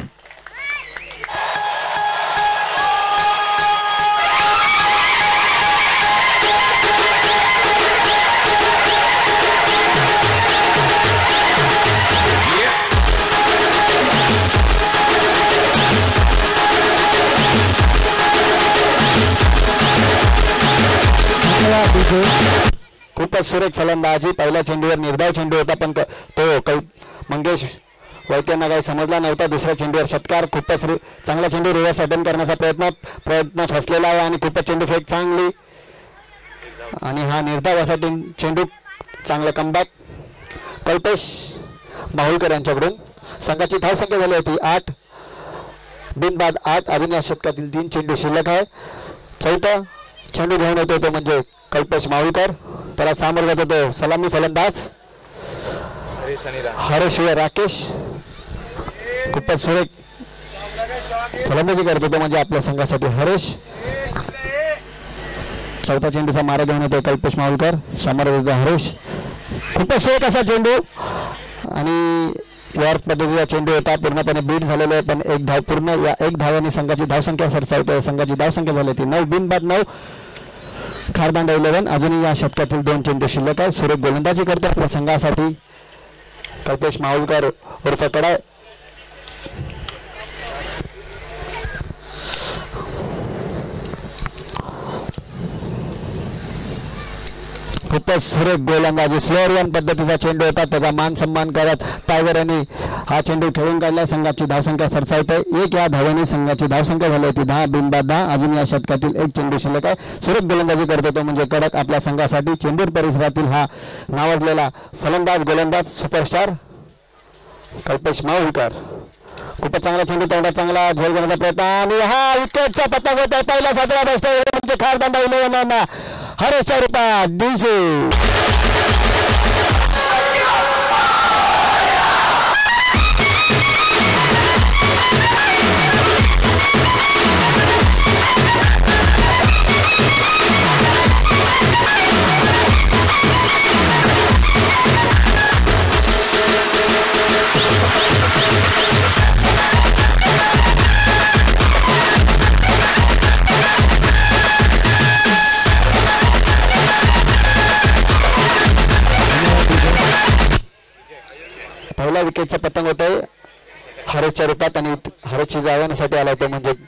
खूपच सुरेख फलंदाजी. पहिल्या चेंडूवर निर्धाव चेंडू होता पण तो मंगेश वैद्यांना काही समजला नव्हता. दुसऱ्या चेंडूवर षटकार. खूपच चांगला चेंडू रिव्हर्स अटेम्प्ट करण्याचा प्रयत्न फसलेला आहे आणि खूपच चेंडू फेक चांगली आणि हा निर्धाव असा चेंडू. चांगला कमबॅक कल्पेश माहुलकर यांच्याकडून. संघाची धावसंख्या झाली होती 8 बिनबाद 8. अजून या षटकातील 3 चेंडू शिल्लक आहे. चौथा चेंडू घेऊन येतो तो म्हणजे कल्पेश माहुलकर. त्याला सामोर जातो तो सलामी फलंदाज हरेश राकेश. खूपच सुरेख फलंदाजी करतो तो म्हणजे आपल्या संघासाठी हरेश. चौथा चेंडूचा मारा घेऊन येतो कल्पेश माहुलकर. समोर येतो हरेश. खूपच सुरेख असा चेंडू आणि यॉर्क पद्धतीचा चेंडू होता. पूर्णपणे बीट झालेला आहे पण एक धाव पूर्ण. या 1 धावाने संघाची धावसंख्या सरसावते. संघाची धावसंख्या झाली ती 9 बिनबाद 9. खारदांडा 11 अजूनही या षटकातील 2 चेंडू शिल्लक आहे. सुरेख गोलंदाजी करतो आपल्या संघासाठी कल्पेश माहुलकर उर्फ कडा. खूपच सुरेख गोलंदाजी. स्लोअर वन पद्धतीचा चेंडू होता. त्याचा मान सन्मान करत टायगर यांनी हा चेंडू खेळून काढला. संघाची धावसंख्या सरसावते 1. या धावांनी संघाची धावसंख्या झाली होती 10 बिनबाद 10. अजून या षटकातील 1 चेंडू शिल्लक आहे. सुरेख गोलंदाजी करतो तो म्हणजे कडक आपल्या संघासाठी चेंबूर परिसरातील हा नावाजलेला फलंदाज गोलंदाज सुपरस्टार कल्पेश माहुलकर. खूपच चांगला चेंडू तेवढा चांगला झेल घेण्याचा प्रयत्न आणि हा विकेटचा पत्ता होत आहे. पहिला 17 बसतो म्हणजे खारदांडा 11 हरेशच्या रूपात डीजे. पहिल्या विकेटचा पतंग होतोय हरेशच्या रूपात आणि हरेशची जावण्यासाठी आलाय तो म्हणजे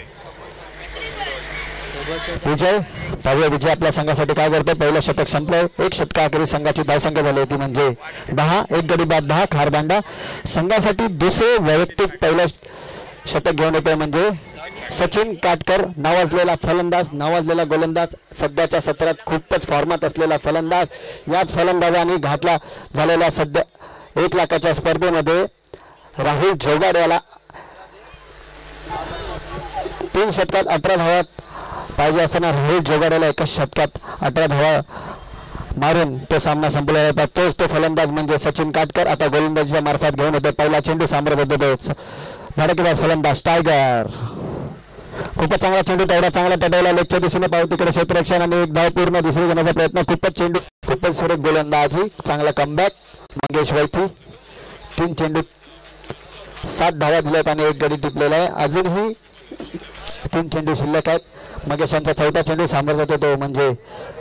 विजय. पाहूया विजय आपल्या संघासाठी काय करतोय. पहिलं शतक संपलंय. एक षटकाखेरी संघाची धावसंख्या झाली होती म्हणजे 10. एक गडी बाद 10. खारबांडा संघासाठी दुसरे वैयक्तिक पहिलं शतक घेऊन येतोय म्हणजे सचिन काटकर, नावाजलेला फलंदाज, नावाजलेला गोलंदाज, सध्याच्या सत्रात खूपच फॉर्मात असलेला फलंदाज. याच फलंदाजाने घातला झालेल्या सध्या 1 लाखाच्या स्पर्धेमध्ये राहुल जोगाड याला 3 षटकात 18 धावा पाहिजे असताना राहुल जोगाड याला 1 षटकात 18 धावा मारून तो सामना संपलेला होता. तोच तो फलंदाज म्हणजे सचिन काटकर आता गोलंदाजीच्या मार्फत घेऊन होते. पहिला चेंडू सामोरं धडकेबाज फलंदाज टायगर. खूपच चांगला चेंडू तेवढा चांगला पटवला लेगच्या दिशेने पाहू तिकडे क्षेत्ररक्षण आणि एक धाव पूर्ण दुसरी घेण्याचा प्रयत्न. खूपच चेंडू खूपच सुरेख गोलंदाजी चांगला कमबॅक मंगेश वैथी. 3 चेंडू 7 धावा दिल्यात आणि 1 गडी टिपलेला आहे. अजूनही 3 चेंडू शिल्लक आहेत. मंगेशांचा 4था चेंडू सामोर जातो तो म्हणजे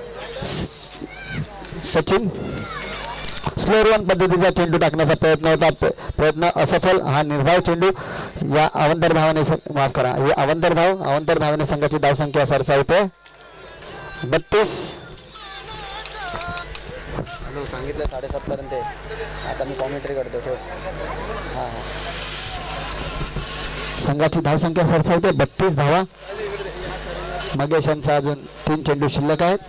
सचिन. स्लो रन पद्धतीचा चेंडू टाकण्याचा प्रयत्न होता. प्रयत्न असफल. हा निर्धाव चेंडू या अवंतर धावाने माफ करा हे अवंतर धावाने संघाची धावसंख्या सरसावते 32. सांगितलं 7:30 पर्यंत. आता मी कॉमेंट्री करतो. संघाची धावसंख्या सरसावते 32 धावा. मगेशांचा अजून 3 चेंडू शिल्लक आहेत.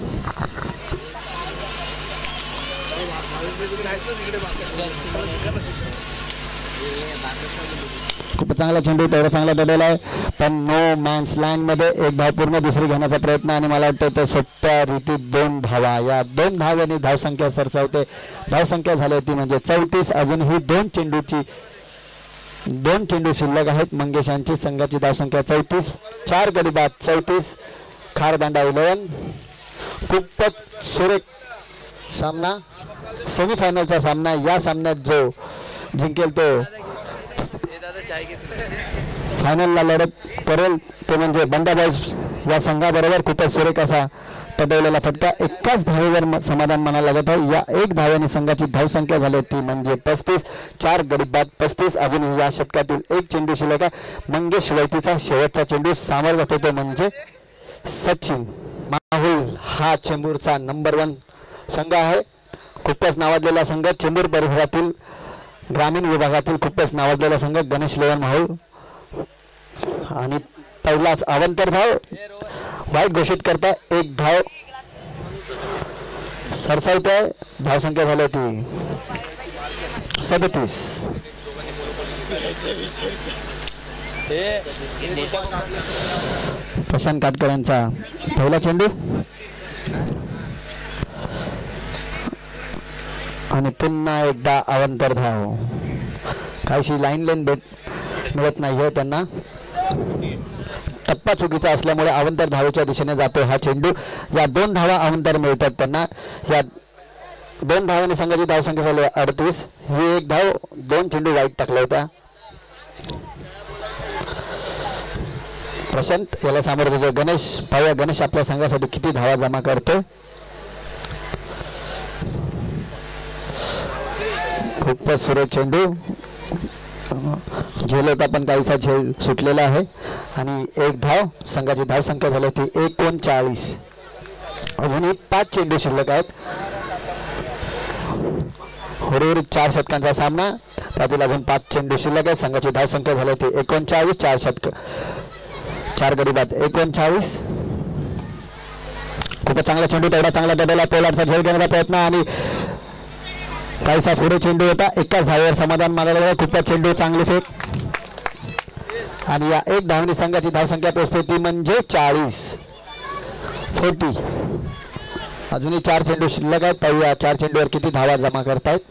खूप चांगला चेंडू तेवढा चांगला दडलेला आहे पण नो मॅन्स लँड मध्ये 1 धाव पूर्ण दुसरी घेण्याचा प्रयत्न आणि मला वाटतं तर सोप्या रीतीत 2 धावा. या 2 धावांनी धावसंख्या सरसावते. धावसंख्या झाली होती म्हणजे 34. अजूनही 2 चेंडू शिल्लक आहेत. मंगेशांची संघाची धावसंख्या 34. 4 गडी बाद 34. खारदांडा 11. खूपच सुरेख सामना सेमीफायनलचा सामना. या सामन्यात जो जिंकेल तो फायनलला लढत करेल ते म्हणजे बंडाबाज या संघाबरोबर. खूपच सुरेख असा पटवलेला फटका. 1 धावेवर समाधान मानायला लागत आहे. या 1 धाव्याने संघाची धावसंख्या झाली होती म्हणजे 35. 4 गडी बाद 35. अजून या षटकातील 1 चेंडू शिल्लक आहे. मंगेश वैतीचा शेवटचा चेंडू सामोर जातो तो म्हणजे सचिन. माहुल हा चेंबूरचा नंबर 1 संघ आहे. खूपच नावाजलेला संघ. चेंबूर परिसरातील ग्रामीण विभागातील खूपच नावाजलेला संघ गणेश लेवन माहुल. आणि पहिलाच अवंतर धाव वाईट घोषित करता 1 धाव सरसावते. धावसंख्या झाली होती 37. प्रशांत काटकर यांचा पहिला चेंडू आणि पुन्हा एकदा अवंतर धाव. काहीशी लाईन मिळत नाही आहे त्यांना. टप्पा चुकीचा असल्यामुळे अवंतर धावेच्या दिशेने जातो हा चेंडू. या 2 धावा अवंतर मिळतात त्यांना. या 2 धावांनी संघाची धावसंख्या झाली 38. ही 1 धाव 2 चेंडू वाईट टाकल्या होत्या. प्रशांत याला सामोरं देतो गणेश. पाहूया गणेश आपल्या संघासाठी किती धावा जमा करतो. खूपच सुरेख चेंडू झेल होता पण काहीसा झेल सुटलेला आहे आणि 1 धाव. संघाची धावसंख्या झाली होती 39. अजूनही 5 चेंडू शिल्लक आहेत. उर्वरित 4 षटकांचा सामना. त्यातील अजून 5 चेंडू शिल्लक आहेत. संघाची धावसंख्या झाली होती 39. 4 षटक 4 गडी बाद 39. खूपच चांगला चेंडू तेवढा चांगला दडलेला. पोलार्डचा झेल घेण्याचा प्रयत्न आणि काहीसा पुढे चेंडू होता. 1 धावेवर समाधान मानायला गेलं. खूपच चेंडू चांगली फेक आणि या 1 धावनी संघाची धावसंख्या पोहोचते ती म्हणजे 40. अजूनही 4 चेंडू शिल्लक आहेत. पाहूया 4 चेंडूवर किती धावा जमा करतायत.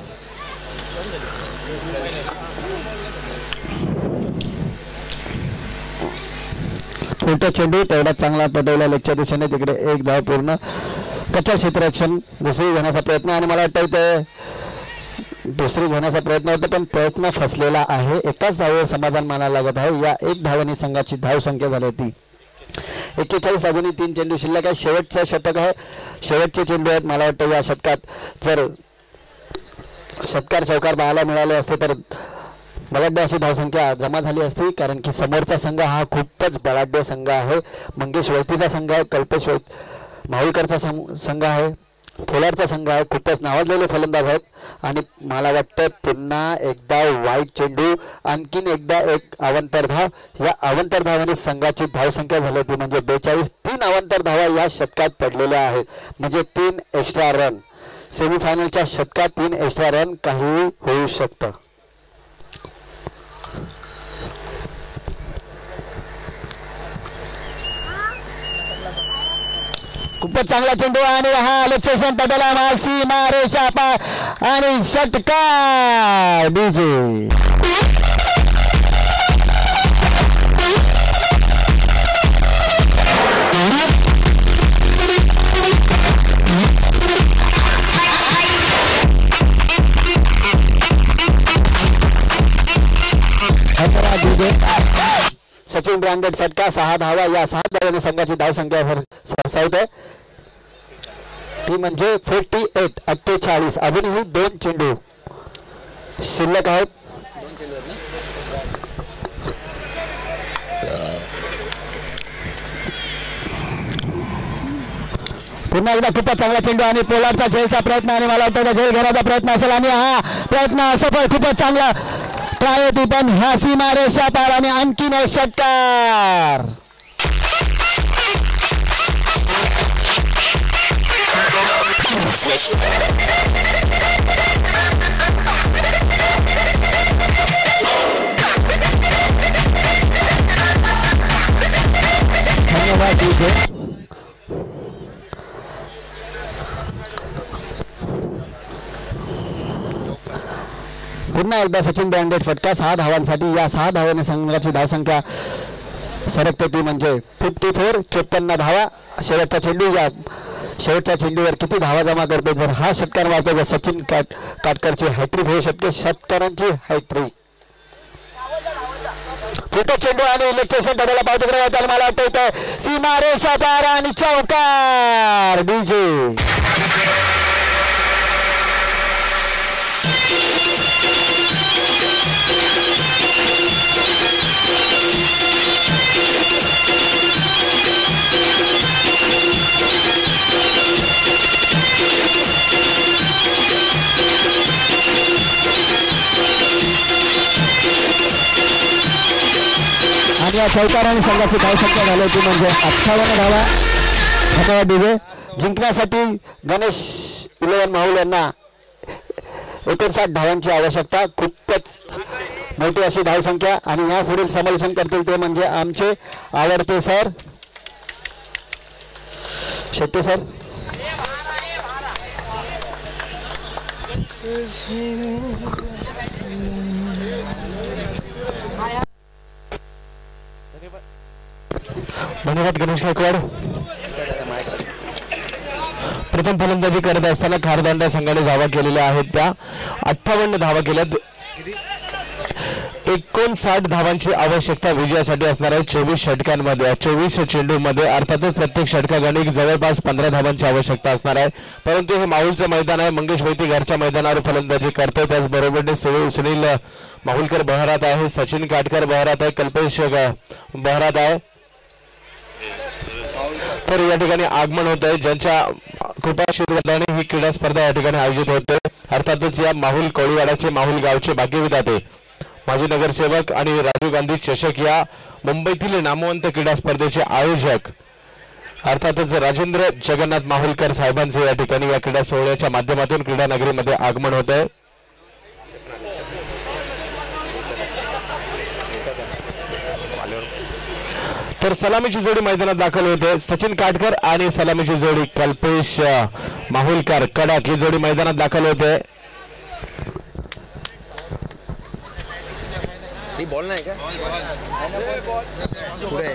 छोटा चेंडू तेवढा चांगला पटवला लेगच्या दिशेने. तिकडे 1 धाव पूर्ण. कच्चा क्षेत्ररक्षण दुसरी घेण्याचा प्रयत्न आणि मला वाटतं ते दुसरी घेण्याचा प्रयत्न होता पण प्रयत्न फसलेला आहे. 1 धावेवर समाधान मानायला लागत आहे. या 1 धावांनी संघाची धावसंख्या झाली होती 41. अजूनही 3 चेंडू शिल्लक आहे. शेवटचं षटक आहे. शेवटचे चेंडू आहेत. मला वाटतं या षटकात जर षटकार चौकार पाहायला मिळाले असते तर बलाढ्य अशी धावसंख्या जमा झाली असती, कारण की समोरचा संघ हा खूपच बलाढ्य संघ आहे. मंगेश वैतीचा संघ आहे, कल्पेश माहुलकरचा संघ आहे, फोलारचा संघ आहे. खूपच नावाजलेले फलंदाज आहेत आणि मला वाटतं पुन्हा एकदा वाईट चेंडू, आणखीन एकदा एक अवंतर धाव. या अवंतर धावाने संघाची धावसंख्या झाली होती म्हणजे 42. 3 अवंतर धावा या षटकात पडलेल्या आहेत म्हणजे 3 एक्स्ट्रा रन. सेमीफायनलच्या षटकात 3 एक्स्ट्रा रन काही होऊ शकतं. खूपच चांगला चेंडू आणि हा लक्ष्मण पटेला मासी मारे शापा आणि षटकार डीजे. सचिन ब्रँडेड फटका 6 धावा. या 6 धावाने संघाची धावसंख्या सरसावत आहे ती म्हणजे 48. अजूनही 2 चेंडू शिल्लक आहेत. पुन्हा एकदा खूपच चांगला चेंडू आणि पोलार्डचा झेलचा प्रयत्न आणि मला वाटतं झेल घेण्याचा प्रयत्न असेल आणि हा प्रयत्न सफल. खूपच चांगला ट्राय होती पण ह्या सीमा रेषा पार आणि आणखीन एक षटकार. धन्यवाद. पुन्हा एकदा सचिन ब्रँडेड फटका 6 धावांसाठी. या 6 धावाने संघाची धावसंख्या सरकते ती म्हणजे 54. 54 धावा. शेवटचा चेंडू, या शेवटच्या चेंडूवर किती धावा जमा करते. जर हा षटकार मारतो तर सचिन काटकरची हॅट्रिक होऊ शकते. षटकारांची हॅट्रिक. फुटो चेंडू आणि इलेक्ट्रिशियन पडायला पावतो करायला मला वाटतं इथं सीमा रेषा पार आणि चौकार डीजे. आणि या चौकाराने संघाची धावसंख्या झाली होती म्हणजे 58 धावा. धन्यवाद डीजे. जिंकण्यासाठी गणेश 11 माहुल यांना 59 धावांची आवश्यकता. खूपच मोठी अशी धावसंख्या आणि या पुढील समालोचन करतील ते म्हणजे आमचे आवडते सर शेट्टी सर. धन्यवाद गणेश गायकवाड. प्रथम फलंदाजी करत असताना खारदांडा संघाने धावा केलेल्या आहेत त्या 58 धावा केल्यात. 59 धावांची आवश्यकता विजयासाठी असणार आहे 24 षटकांमध्ये 24 चेंडूमध्ये. अर्थातच प्रत्येक षटकाने जवळपास 15 धावांची आवश्यकता असणार आहे. परंतु हे माहुलचं मैदान आहे. मंगेश वैती घरच्या मैदानावर फलंदाजी करते. त्याचबरोबर सुनील माहुलकर बहरात आहे, सचिन काटकर बहरात आहे, कल्पेश बहरात आहे. तर या ठिकाणी आगमन होत आहे ज्यांच्या कृपाशीर्वादाने ही क्रीडा स्पर्धा या ठिकाणी आयोजित होते. अर्थातच या माहुल कोळीवाड्याचे माहुल गावचे बाकी विधाते माजी नगरसेवक आणि राजीव गांधी चषक या मुंबईतील नामवंत क्रीडा स्पर्धेचे आयोजक अर्थातच राजेंद्र जगन्नाथ माहुलकर साहेबांचे या ठिकाणी या क्रीडा सोहळ्याच्या माध्यमातून क्रीडा नगरीमध्ये आगमन होत आहे. तर सलामीची जोडी मैदानात दाखल होते. सचिन काटकर आणि सलामीची जोडी कल्पेश माहुलकर कडक ही जोडी मैदानात दाखल होते. बॉल नाही का पुढे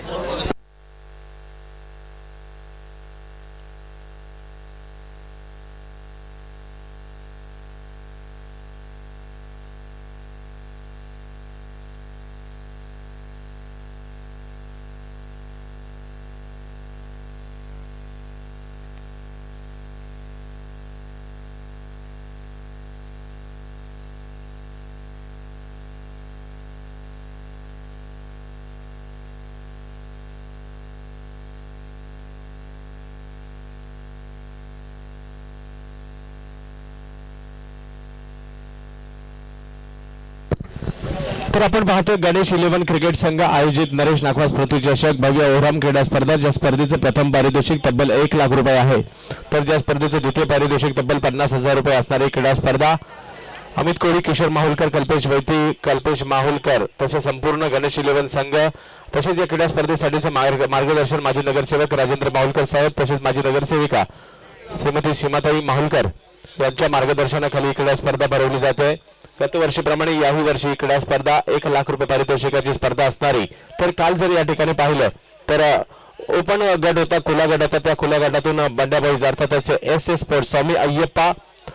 तर आपण पाहतोय गणेश 11 क्रिकेट संघ आयोजित नरेश नाखवास पृथ्वी चषक भव्य ओव्हरऑल क्रीडा स्पर्धा, ज्या स्पर्धेचे प्रथम पारितोषिक तब्बल 1 लाख रुपये आहे, तर ज्या स्पर्धेचे द्वितीय पारितोषिक तब्बल 50,000 रुपये असणारी क्रीडा स्पर्धा अमित कोळी, किशोर माहुलकर, कल्पेश वैती, कल्पेश माहुलकर तसेच संपूर्ण गणेश 11 संघ तसेच या क्रीडा स्पर्धेसाठीचे मार्गदर्शन माजी नगरसेवक राजेंद्र माहुलकर साहेब तसेच माजी नगरसेविका श्रीमती सीमाताई माहुलकर यांच्या मार्गदर्शनाखाली ही क्रीडा स्पर्धा भरवली जाते। गतवर्षीप्रमाणे याही वर्षी ही क्रीडा स्पर्धा 1 लाख रुपये पारितोषिकाची स्पर्धा असणारी, तर काल जर या ठिकाणी पाहिलं तर ओपन गट होता, खुला गट होता, त्या खुल्या गटातून बंड्याबाई अर्थातच एस स्पोर्ट्स स्वामी अय्यप्पा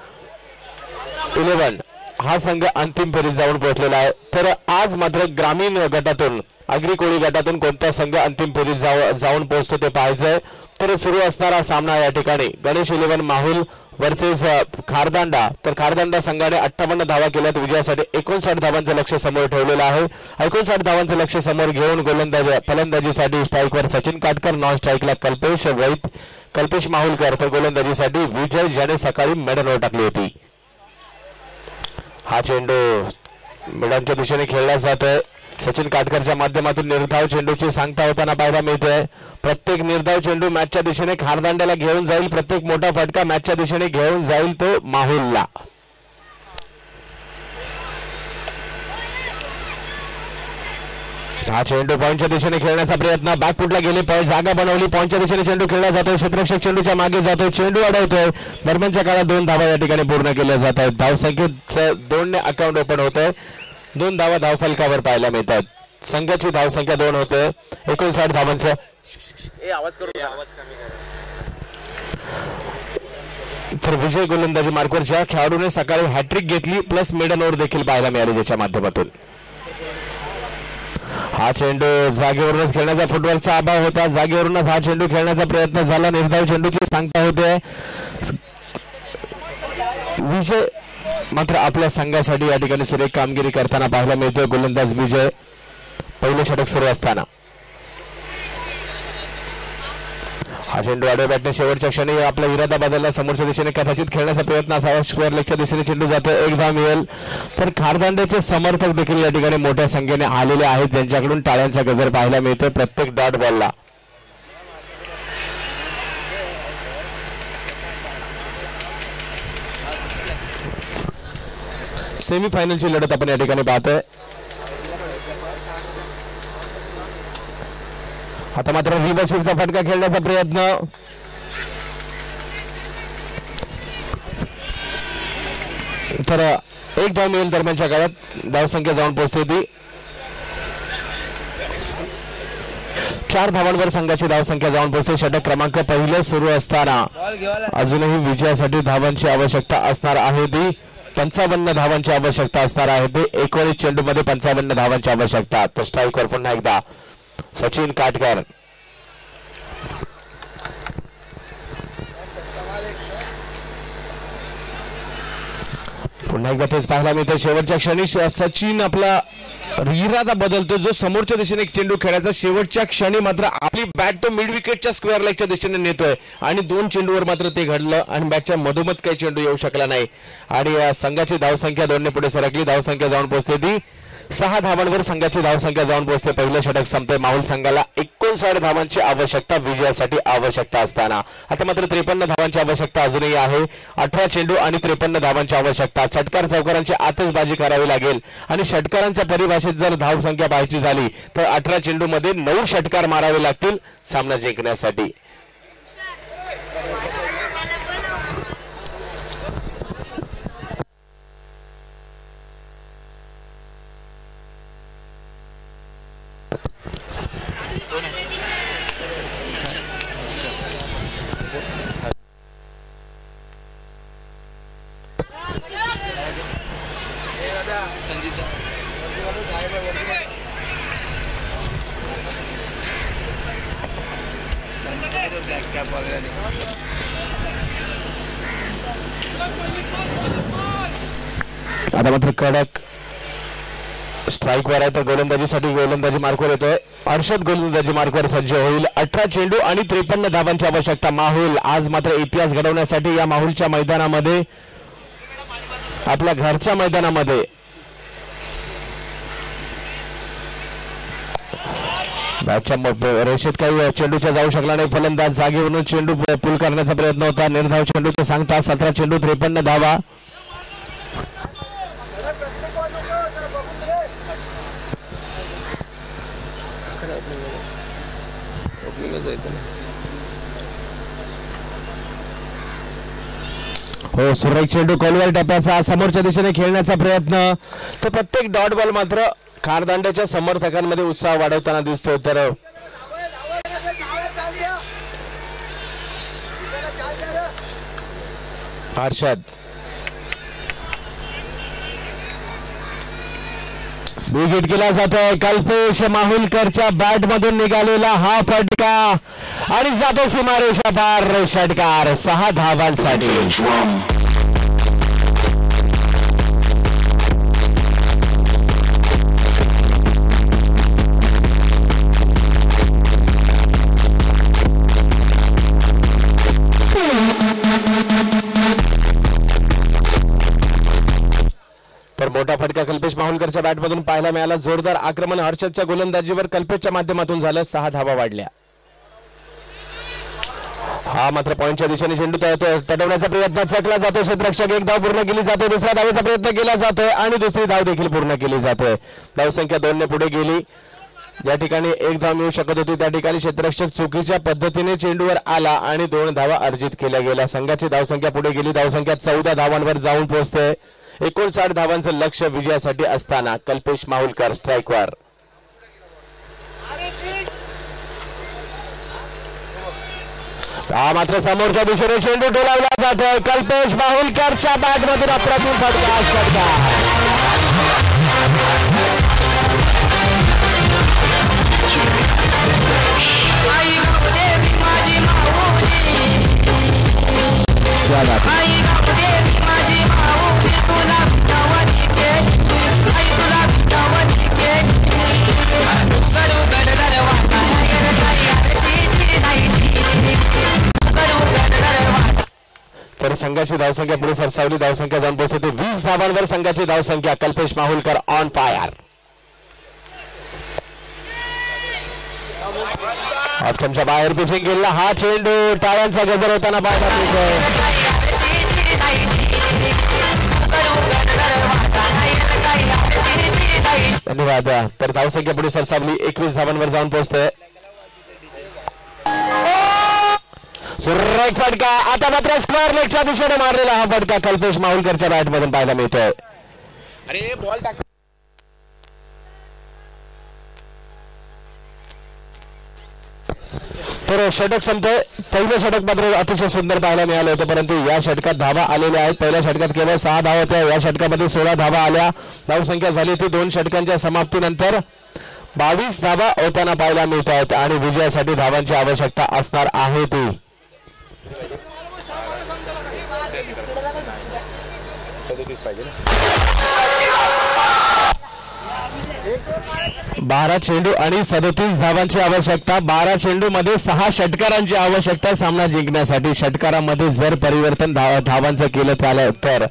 11 हा संघ अंतिम फेरीत जाऊन पोहोचलेला आहे। तर आज मात्र ग्रामीण गटातून आगरी कोळी गटातून कोणता संघ अंतिम फेरीत जाऊन पोहोचतो ते पाहायचंय। तर सुरू असणारा सामना या ठिकाणी गणेश 11 माहुल वर्सेस खारदांडा, तर खारदांडा संघाने 58 धावा केल्यात, विजयासाठी 59 धावांचं लक्ष्य समोर ठेवलेलं आहे। 59 धावांचं लक्ष्य समोर घेऊन फलंदाजीसाठी स्ट्राईकवर सचिन काटकर, नॉन स्ट्राईकला कल्पेश माहुलकर, तर गोलंदाजीसाठी विजय ज्याने सकाळी मेडनवर टाकली होती। हा चेंडू मिडांच्या दिशेने खेळला जातोय, सचिन काटकरच्या माध्यमातून निर्धाव चेंडूची सांगता होताना पाहायला मिळते। प्रत्येक निर्धाव चेंडू मॅचच्या दिशेने खारदांड्याला घेऊन जाईल, प्रत्येक मोठा फटका मॅचच्या दिशेने घेऊन जाईल तो माहुलला। हा चेंडू पॉइंटच्या दिशेने खेळण्याचा प्रयत्न, बॅकफुटला गेले, जागा बनवली, पॉइंटच्या दिशेने चेंडू खेळला जातोय, क्षेत्ररक्षक चेंडूच्या मागे जातोय, चेंडू अडवतोय। दरम्यानच्या काळात 2 धावा या ठिकाणी पूर्ण केल्या जात आहेत, धावसंख्येत 2 ने अकाउंट ओपन होतंय, 2 धावा धावफलकावर पाहायला मिळतात, संघाची धावसंख्या 2 होते, 59 धावांचं। तर विजय गोलंदाजी मार्कवरच्या खेळाडूने सकाळी हॅट्रिक घेतली, प्लस मिडन ओव्हर देखील पाहायला मिळाली त्याच्या माध्यमातून। हा चेंडू जागेवरूनच खेळण्याचा फुटबॉलचा अभाव होता, जागेवरूनच हा चेंडू खेळण्याचा प्रयत्न झाला, निर्धाव चेंडूची सांगता होते। विजय मात्र आपल्या संघासाठी या ठिकाणी सुरेख कामगिरी करताना पाहायला मिळतोय। गोलंदाज विजय पहिले षटक सुरू असताना हा चेंडू आडव्या बॅटने शेवटच्या क्षणी आपला इरादा बदलला, समोरच्या दिशेने कदाचित खेळण्याचा प्रयत्न असावा, स्क्वेअर लेगच्या दिशेने चेंडू जातो, 1 धाव मिळेल। तर खारदांड्याचे समर्थक देखील या ठिकाणी मोठ्या संख्येने आलेले आहेत, त्यांच्याकडून टाळ्यांचा गजर पाहायला मिळतोय प्रत्येक डॉट बॉलला। सेमीफायनलची लढत आपण या ठिकाणी पाहतोय। आता मात्र रिव्हर्स स्वीपचा फटका खेळण्याचा प्रयत्न, तर 1 धाव मिळेल। दरम्यानच्या काळात धावसंख्या जाऊन पोहोचते ती 4 धावांवर संघाची धावसंख्या जाऊन पोहोचते। षटक क्रमांक पहिले सुरू असताना अजूनही विजयासाठी धावांची आवश्यकता असणार आहे, ती 55 धावांची आवश्यकता असणार आहे, ते 19 चेंडूमध्ये 55 धावांची आवश्यकता। तर स्ट्राईकवर पुन्हा एकदा सचिन काटकर, पुन्हा एकदा तेच पाहायला मिळते। शेवटच्या क्षणी सचिन आपला इरादा बदलतो, जो समोरच्या दिशेने एक चेंडू खेळायचा, शेवटच्या क्षणी मात्र आपली बॅट तो मिड विकेटच्या स्क्वेअर लेगच्या दिशेने नेतोय आणि 2 चेंडूवर मात्र ते घडलं आणि बॅटच्या मधोमध काही चेंडू येऊ शकला नाही आणि संघाची धावसंख्या 2 ने पुढे सरकली। धावसंख्या जाऊन पोहोचते ती 6 धावांवर संघाची धावसंख्या जाऊन पोहोचते। पहिलं षटक संपते, माहुल संघाला 59 धावांची आवश्यकता विजयासाठी आवश्यकता असताना आता मात्र 53 धावांची आवश्यकता अजूनही आहे। 18 चेंडू आणि 53 धावांची आवश्यकता, षटकार चौकारांची आतषबाजी करावी लागेल आणि षटकारांच्या परिभाषेत जर धावसंख्या पाहायची झाली तर 18 चेंडू मध्ये 9 षटकार मारावे लागतील सामना जिंकण्यासाठी। आता मात्र कडक स्ट्राइक वर आहे, तर गोलंदाजीसाठी गोलंदाजी मार्कवर येतोय अर्षद, गोलंदाजी मार्कवर सज्ज होईल। 18 चेंडू आणि 53 धावांची आवश्यकता। माहुल आज मात्र इतिहास घडवण्यासाठी या माहुलच्या मैदानामध्ये, आपल्या घरच्या मैदानामध्ये मॅचच्या रेषेत काही चेंडूच्या जाऊ शकला नाही. फलंदाज जागेवरून चेंडू पूल करण्याचा प्रयत्न होता. निर्धाव चेंडूचे सांगता 17 चेंडू 53 धावा. हो सुरेख चेंडू कॉलवर टप्प्याचा समोरच्या दिशेने खेळण्याचा प्रयत्न. तर प्रत्येक डॉट बॉल मात्र खारदांड्याच्या समर्थकांमध्ये उत्साह वाढवताना दिसतो. तर हर्षद विकेट केला जातोय. कल्पेश माहुलकरच्या बॅट मधून निघालेला हा फटका आणि जातो सीमारेषा पार. षटकार 6 धावांसाठी. तर मोठा फटका कल्पेश माहुलकरच्या बॅटमधून पाहायला मिळाला. जोरदार आक्रमण हर्षदच्या गोलंदाजीवर कल्पेशच्या माध्यमातून झालं. 6 धावा वाढल्या. हा मात्र पॉइंटच्या दिशेने चेंडू तटवण्याचा प्रयत्न चकला जातो. क्षेत्ररक्षक एक धाव पूर्ण केली जाते. दुसऱ्या धावेचा प्रयत्न केला जातोय आणि दुसरी धाव देखील पूर्ण केली जाते. धावसंख्या 2 ने पुढे गेली. ज्या ठिकाणी एक धाव मिळू शकत होती त्या ठिकाणी क्षेत्ररक्षक चुकीच्या पद्धतीने चेंडूवर आला आणि 2 धावा अर्जित केल्या गेल्या. संघाची धावसंख्या पुढे गेली. धावसंख्या 14 धावांवर जाऊन पोहोचते. 59 धावांचं लक्ष्य विजयासाठी असताना कल्पेश माहुलकर स्ट्राईकवर. हा मात्र समोरच्या दिशेने चेंडू डोलावला जातोय. कल्पेश माहुलकरच्या बॅटमधून अप्रतिम फटका. तर संघाची धावसंख्या पुढे सरसावली. धावसंख्या जाऊन पोहोचते 20 धावांवर. संघाची धावसंख्या. Kalpesh Mahulkar on fire. ऑप्शनच्या बाहेर पिचिंग केला. हा चेंडू टाळ्यांचा गजर होताना पाहायला मिळतोय. धन्यवाद. तर धावसंख्या पुढे सरसावली. 21 धावांवर जाऊन पोहोचते. सुरेख फटका. आता मात्र स्क्वेअर लेगच्या दिशेने मारलेला हा फटका कल्पेश माहुलकरच्या बॅट मधून पाहायला मिळतोय. अरे बॉल टाक. तर षटक संपतोय. पहिलं षटक मात्र अतिशय सुंदर पाहायला मिळालं होतं परंतु या षटकात धावा आलेल्या आहेत. पहिल्या षटकात केवळ 6 धावा होत्या. या षटकामध्ये 16 धावा आल्या. धावसंख्या झाली ती 2 षटकांच्या समाप्तीनंतर 22 धावा होताना पाहायला मिळत आहेत आणि विजयासाठी धावांची आवश्यकता असणार आहे ती. 12 चेंडू आणि 37 धावांची आवश्यकता. 12 चेंडू मध्ये 6 षटकारांची आवश्यकता सामना जिंकण्यासाठी. षटकारामध्ये जर परिवर्तन धावांचं केलं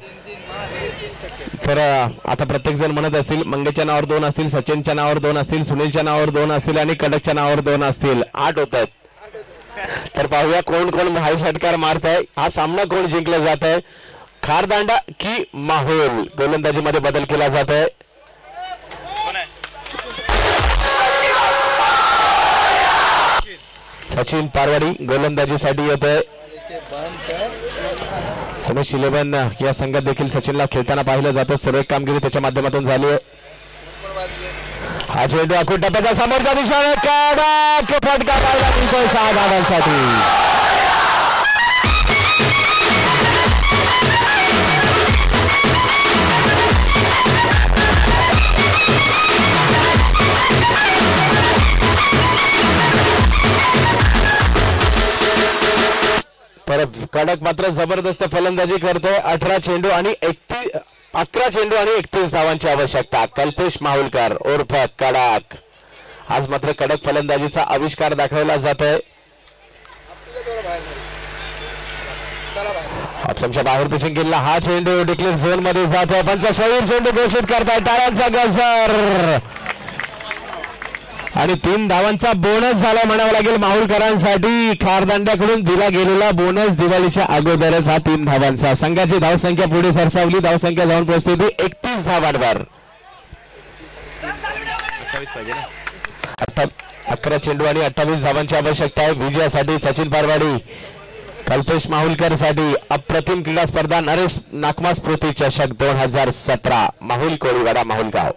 तर आता प्रत्येक जण म्हणत असतील मंगेशच्या नावावर 2 असतील, सचिनच्या नावावर 2 असतील, सुनीलच्या नावावर 2 असतील आणि कडकच्या नावावर 2 असतील. 8 होत आहेत. तर पाहूया कोण कोण हा षटकार मारत आहे. हा सामना कोण जिंकला जात आहे. खारदांडा की माहुल. गोलंदाजीमध्ये बदल केला जात आहे. सचिन पारवाडी गोलंदाजीसाठी येतोय. उमेश 11 या संघात देखील सचिनला खेळताना पाहिलं जातं. सर्व कामगिरी त्याच्या माध्यमातून झाली आहे. हा चेंडू आखूड टप्प्याचा समोरच्या दिशेने कडक फटका पाहिला 6 धावांसाठी. तर कडक मात्र जबरदस्त फलंदाजी करतोय. 11 चेंडू आणि 31 धावांची आवश्यकता. कल्पेश माहुलकर उर्फ कडक. आज मात्र कडक फलंदाजीचा आविष्कार दाखवला जातोय. ऑप्शनच्या बाहेर पिचिंग केला. हा चेंडू डिक्लेअर झोन मध्ये जातोय. पंच शहीर चेंडू घोषित करताय. टाळ्यांचा गजर आणि 3 धावांचा बोनस झाला म्हणावा लागेल माहुलकरांसाठी. खारदांड्याकडून दिला गेलेला बोनस दिवाळीच्या अगोदरच हा 3 धावांचा. संघाची धावसंख्या पुढे सरसावली. धावसंख्या जाऊन पोहोचली 31 धावांवर. 11 चेंडू आणि 28 धावांची आवश्यकता आहे विजयासाठी. सचिन पारवाडी, कल्पेश माहुलकर साठी अप्रतिम क्रीडा स्पर्धा नरेश नाकमा स्मृती चषक 2017 माहुल कोळीवाडा माहुलगाव.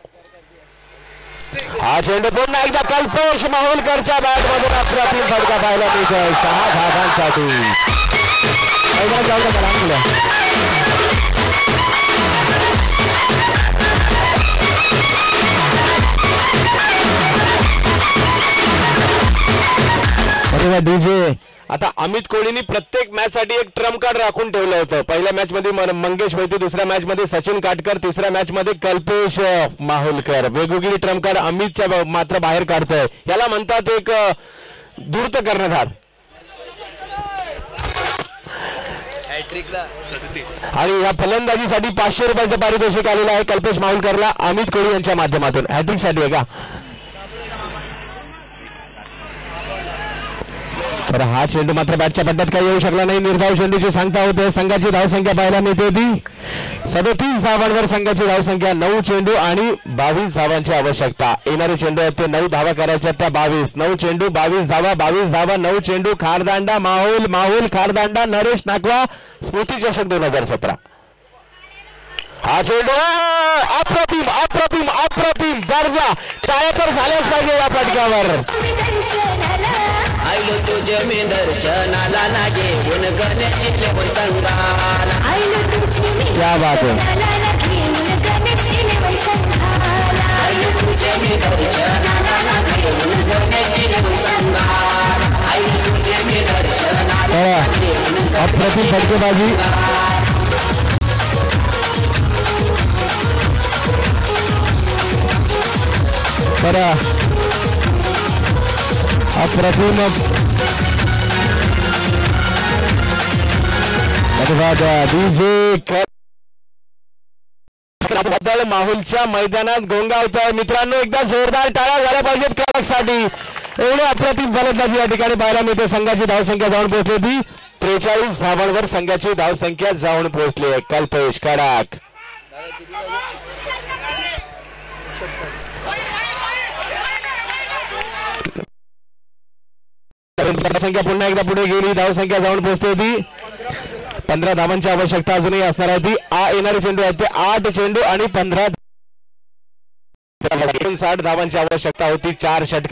हा चेंडू पुन्हा एकदा कल्पेश माहुलकरच्या बॅट मधून अप्रतिम फटका पाहायला मिळतोय 6 धावांसाठी. डीजे आता अमित कोहलीनी प्रत्येक मॅच साठी एक ट्रम्प कार्ड राखून ठेवलं होतं. पहिल्या मॅच मध्ये मंगेश वैद्य, दुसऱ्या मॅच मध्ये सचिन काटकर, तिसऱ्या मॅच मध्ये कल्पेश माहुलकर. वेगवेगळी ट्रम्प कार्ड अमितच्या मात्र बाहेर काढतोय. याला म्हणतात एक धूर्त कर्णधार. आणि या फलंदाजीसाठी 500 रुपयाचं पारितोषिक आलेलं आहे कल्पेश माहुलकरला अमित कोहली यांच्या माध्यमातून. हॅट्रिक साठी आहे का? तर हा चेंडू मात्र बॅटच्या पट्ट्यात काही येऊ शकला नाही. निर्धाव चेंडूची सांगता होते. संघाची धावसंख्या पाहायला मिळते ती 37 धावांवर. संघाची धावसंख्या 9 चेंडू आणि 22 धावांची आवश्यकता. येणारे चेंडू आहेत ते 9 धावा करायच्या त्या 22. 9 चेंडू 22 धावा, 22 धावा 9 चेंडू. खारदांडा माहुल खारदांडा नरेश नाकवा स्मृती चषक 2017. हा चेंडू अप्रतिम अप्रतिम अप्रतिम दर्जा. टाळ्या तर झाल्याच पाहिजे या फटक्यावर. आईलो तुझे मी दर्शनाला लागे गुण गणेश लेवन संघाला. आईलो तुझे मी क्या बात है. गुण गणेश लेवन संघाला. आईलो तुझे मी दर्शनाला लागे गुण गणेश लेवन संघाला. आईलो तुझे मी दर्शनाला लागे गुण अप्रतिम फटकेबाजी. अप्रतिम डीजे बद्दल माहुलच्या मैदानात गोंगावतोय. मित्रांनो एकदा जोरदार टाळ्या झाल्या पाहिजेत कडकसाठी. एवढे अप्रतिम फलंदाजी या ठिकाणी पाहायला मिळते. संघाची धावसंख्या जाऊन पोहोचली ती 43 धावांवर. संघाची धावसंख्या जाऊन पोहोचली आहे. कल्पेश कडक संख्या पुन्हा एकदा पुढे गेली. धावसंख्या जाऊन पोहोचते ती 15 धावांची आवश्यकता अजूनही असणार आहे ती. येणारे चेंडू आहेत ते 8 चेंडू आणि 15 60 धावांची आवश्यकता होती. 4 षटकार.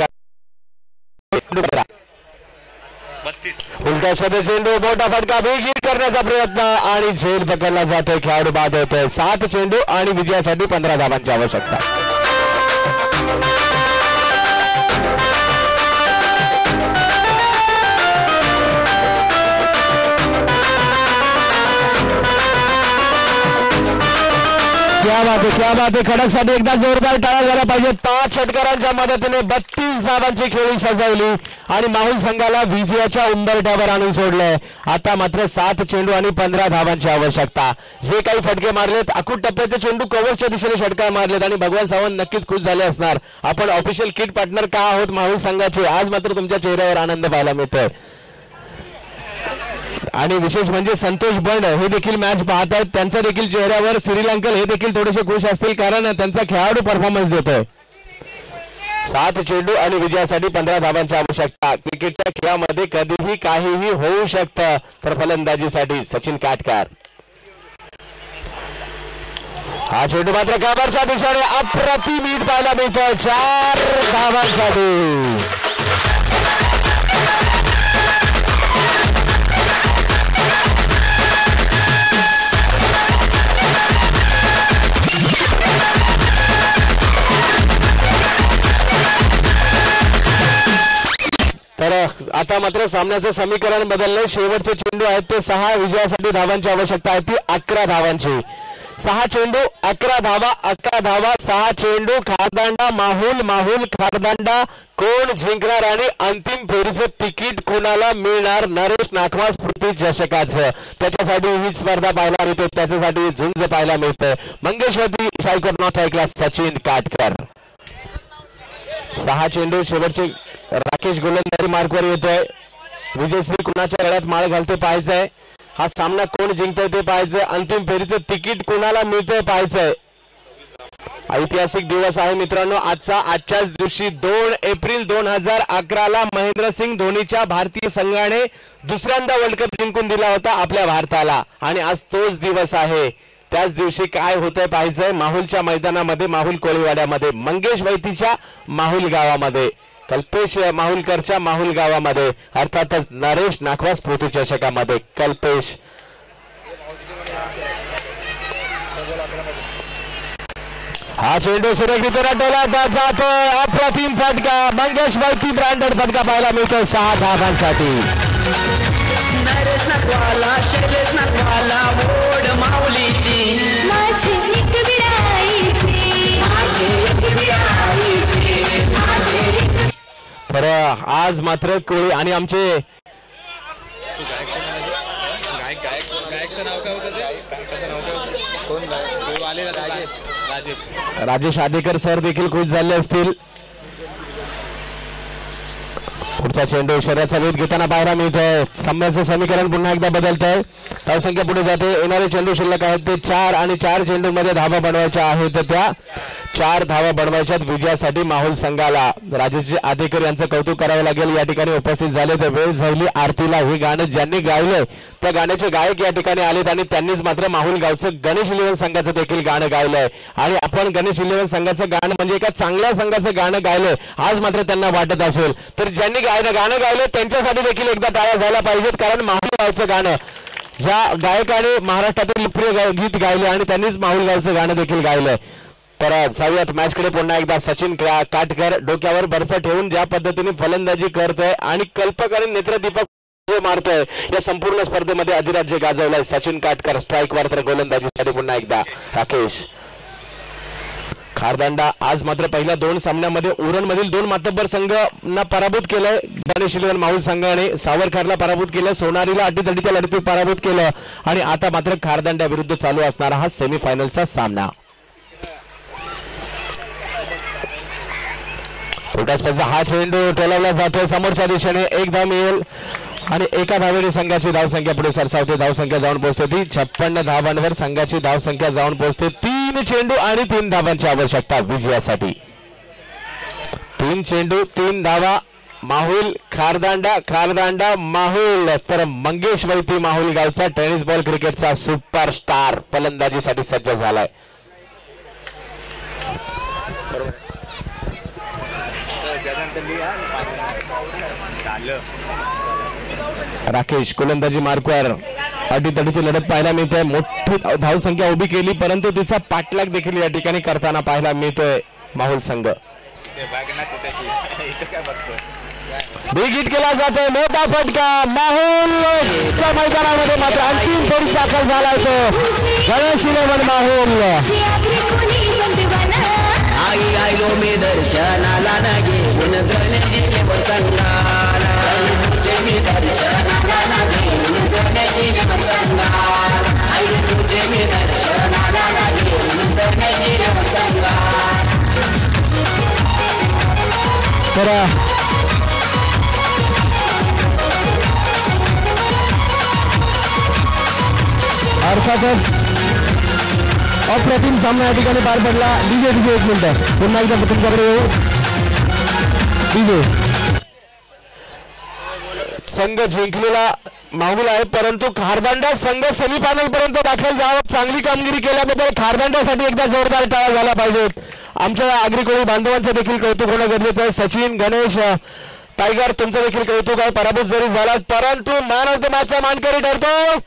उलटा शब्द चेंडू मोठा फटका वेगीत करण्याचा प्रयत्न आणि झेल पकडला जातोय. खेळाडू बाद होतोय. 7 चेंडू आणि विजयासाठी 15 धावांची आवश्यकता. क्या बात है. खडकसाठी एकदा जोरदार टाळ्या झाल्या पाहिजे. 5 षटकारांच्या मदतीने 32 धावांची खेळी सजवली आणि माहुल संघाला विजयाच्या उंबरठ्यावर आणून सोडलंय. आता मात्र 7 चेंडू आणि 15 धावांची आवश्यकता. जे काही फटके मारलेत अकूट टप्प्याचे चेंडू कव्हरच्या दिशेने षटकार मारलेत आणि भगवान सावंत नक्कीच खुश झाले असणार. आपण ऑफिशियल किट पार्टनर का आहोत माहुल संघाचे. आज मात्र तुमच्या चेहऱ्यावर आनंद पाहायला मिळतोय. आणि विशेष म्हणजे संतोष बंड हे देखील मॅच पाहत आहेत. त्यांच्या देखील चेहऱ्यावर श्रीलंकन हे देखील थोडेसे खुश असतील कारण त्यांचा खेळाडू परफॉर्मन्स देतोय. 7 चेंडू आणि विजयासाठी 15 धावांची आवश्यकता. क्रिकेटच्या खेळामध्ये कधीही काहीही होऊ शकतं. तर फलंदाजीसाठी सचिन काटकर. हा चेंडू मात्र काबरच्या दिशेने अप्रतिम हिट पाहायला मिळतोय. 4 धावांसाठी. तर आता मात्र सामन्याचं समीकरण बदललंय. शेवटचे चेंडू आहेत ते 6. विजयासाठी धावांची आवश्यकता आहे ती 11 धावांची. 6 चेंडू 11 धावा. 11 धावा 6 चेंडू. खारदांडा माहुल खारदांडा कोण जिंकणार आणि अंतिम फेरीचं तिकीट कोणाला मिळणार. नरेश नाकवा स्मृती चषकाचं. त्याच्यासाठी ही स्पर्धा पाहायला मिळते. त्याच्यासाठी झुंज पाहायला मिळते. मंगेशवती शाईकर नॉट ऐकला सचिन काटकर. 6 चेंडू शेवटचे राकेश गोलंदाजी मार्कवर येतोय. विजयश्री कुणाच्या गळ्यात माळ घालते पाहायचंय. हा सामना कोण जिंकतोय ते पाहायचंय. अंतिम फेरीचं तिकीट कोणाला मिळतंय पाहायचंय. ऐतिहासिक दिवस आहे मित्रांनो आजच्याच दिवशी 2 एप्रिल 2011 महेंद्रसिंग धोनीच्या भारतीय संघाने दुसऱ्यांदा वर्ल्ड कप जिंकून दिला होता आपल्या भारताला आणि आज तोच दिवस आहे. त्याच दिवशी काय होतंय पाहायचंय. माहुलच्या मैदानामध्ये, माहुल कोळीवाड्यामध्ये, मंगेश वैतीच्या माहुल गावामध्ये, कल्पेश माहुलकरच्या माहुल गावामध्ये, अर्थातच नरेश नाखवा स्फूर्ती चषकामध्ये कल्पेश. हा चेंडू सुरक्षित टोला जातोय. अप्रतिम फटका. मंगेश वैती ब्रँडेड फटका पाहायला मिळतोय 6 धावांसाठी. बरं आज मात्र कोळी आणि आमचे राजेश आदेकर सर देखील खुश झाले असतील. पुढचा चेंडू शर्यतीचा वेध घेताना पाहायला मिळतोय. सामन्याचं समीकरण पुन्हा एकदा बदलतंय. धावसंख्या पुढे जाते. येणारे चेंडू शिल्लक आहेत ते 4 आणि 4 चेंडूमध्ये धावा बनवायच्या आहेत. त्या 4 धावा बनवायच्यात विजयासाठी माहुल संघाला. राजेश आदेकर यांचं कौतुक करावं लागेल. या ठिकाणी उपस्थित झाले तर वेळ झाली आरतीला. हे गाणं ज्यांनी गायलंय त्या गाण्याचे गायक या ठिकाणी आलेत आणि त्यांनीच मात्र माहुल गावचं गणेश 11 संघाचं देखील गाणं गायलंय. आणि आपण गणेश 11 संघाचं गाणं म्हणजे एका चांगल्या संघाचं गाणं गायलंय आज मात्र त्यांना वाटत असेल तर ज्यांनी गाणं गायलं त्यांच्यासाठी देखील एकदा टाळ्या झाल्या पाहिजेत. कारण माहुल गावचं गाणं ज्या गायकाने महाराष्ट्रातील लोकप्रिय गीत गायले आणि त्यांनीच माहुल गावचं गाणं देखील गायलंय. परत जाऊयात मॅचकडे पुन्हा एकदा. सचिन काटकर डोक्यावर बर्फ ठेवून ज्या पद्धतीने फलंदाजी करतोय आणि कल्पक आणि नेत्रदीपक मारतोय या संपूर्ण स्पर्धेमध्ये अधिराज्य गाजवलाय सचिन काटकर. स्ट्राईकवर तर गोलंदाजीसाठी पुन्हा एकदा राकेश खारदांडा. आज मात्र पहिल्या 2 सामन्यामध्ये उरणमधील 2 मातब्बर संघांना पराभूत केलंय. गणेश 11 माहुल संघाने सावरकरला पराभूत केलं, सोनारीला अटीतटीच्या लढतीत पराभूत केलं आणि आता मात्र खारदांड्या विरुद्ध चालू असणारा हा सेमीफायनलचा सामना. हा चेंडू टोलावला जातोय समोरच्या दिशेने. 1 धाव मिळेल आणि एका धावेने संघाची धावसंख्या पुढे सरसावते. धावसंख्या जाऊन पोहोचते ती 56 धावांवर. संघाची धावसंख्या जाऊन पोहोचते 3 चेंडू आणि 3 धावांची आवश्यकता विजयासाठी. 3 चेंडू 3 धावा. माहुल खारदांडा माहुल. तर मंगेश वैती माहुल गावचा टेनिस बॉल क्रिकेटचा सुपरस्टार फलंदाजीसाठी सज्ज झालाय. राकेश गोलंदाजी मार्कवर अटीतटीची लढत पाहायला मिळते. मोठी धावसंख्या उभी केली परंतु तिचा पाठलाग देखील या ठिकाणी करताना पाहायला मिळतोय माहुल संघ. बिग हिट केला जातोय. मोठा फटका. माहुलच्या मैदानामध्ये मात्र अंतिम फेरीत दाखल झालाय तो गणेश 11 माहुल. आई आयो मी दर्शनाला नगे गुण गणेश 11 संघाला. तुझे मी दर्शनाला नगे गुण गणेश 11 संघाला. आई तुझे मी दर्शनाला नगे गुण गणेश 11 संघाला. तर अर्थातच अप्रतिम सामना या ठिकाणी पार पडला. डीजे 1 मिनिट पुन्हा एकदा तुमच्याकडे येऊ. डीजे संघ जिंकलेला माहुल आहे परंतु खारदांडा संघ सेमीफायनल पर्यंत दाखल जावं. चांगली कामगिरी केल्याबद्दल खारदांड्यासाठी एकदा जोरदार टाळ्या झाल्या पाहिजेत. आमच्या आगरी कोळी बांधवांचं देखील कौतुक होणं गरजेचं आहे. सचिन गणेश टायगर तुमचं देखील कौतुक आहे. पराभूत जरी झाला परंतु मॅन ऑफ द मॅचचा मानकरी ठरतो.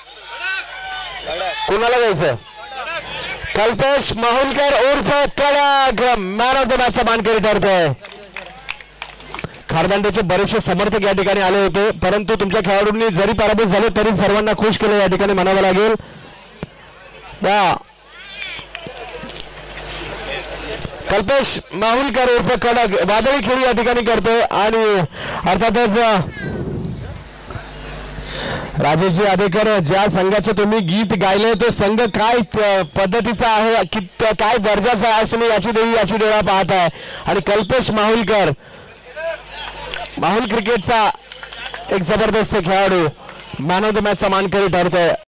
कुणाला द्यायचं? कल्पेश माहुलकर उर्फ कडक मॅन ऑफ द मॅचचा मानकरी ठरतोय. खारदांड्याचे बरेचसे समर्थक या ठिकाणी आले होते परंतु तुमच्या खेळाडूंनी जरी पराभूत झाले तरी सर्वांना खुश केलं या ठिकाणी म्हणावं लागेल. या कल्पेश माहुलकर उर्फ कडक वादळी खेळी या ठिकाणी करतोय आणि अर्थातच राजेशजी आदेकर, ज्या संघाचं तुम्ही गीत गायले तो संघ काय पद्धतीचा आहे, काय दर्जाचा आहे तुम्ही याची डोळा पाहताय. आणि कल्पेश माहुलकर, माहुल क्रिकेटचा एक जबरदस्त खेळाडू, मॅन ऑफ द मॅचचा मानकरी ठरतोय.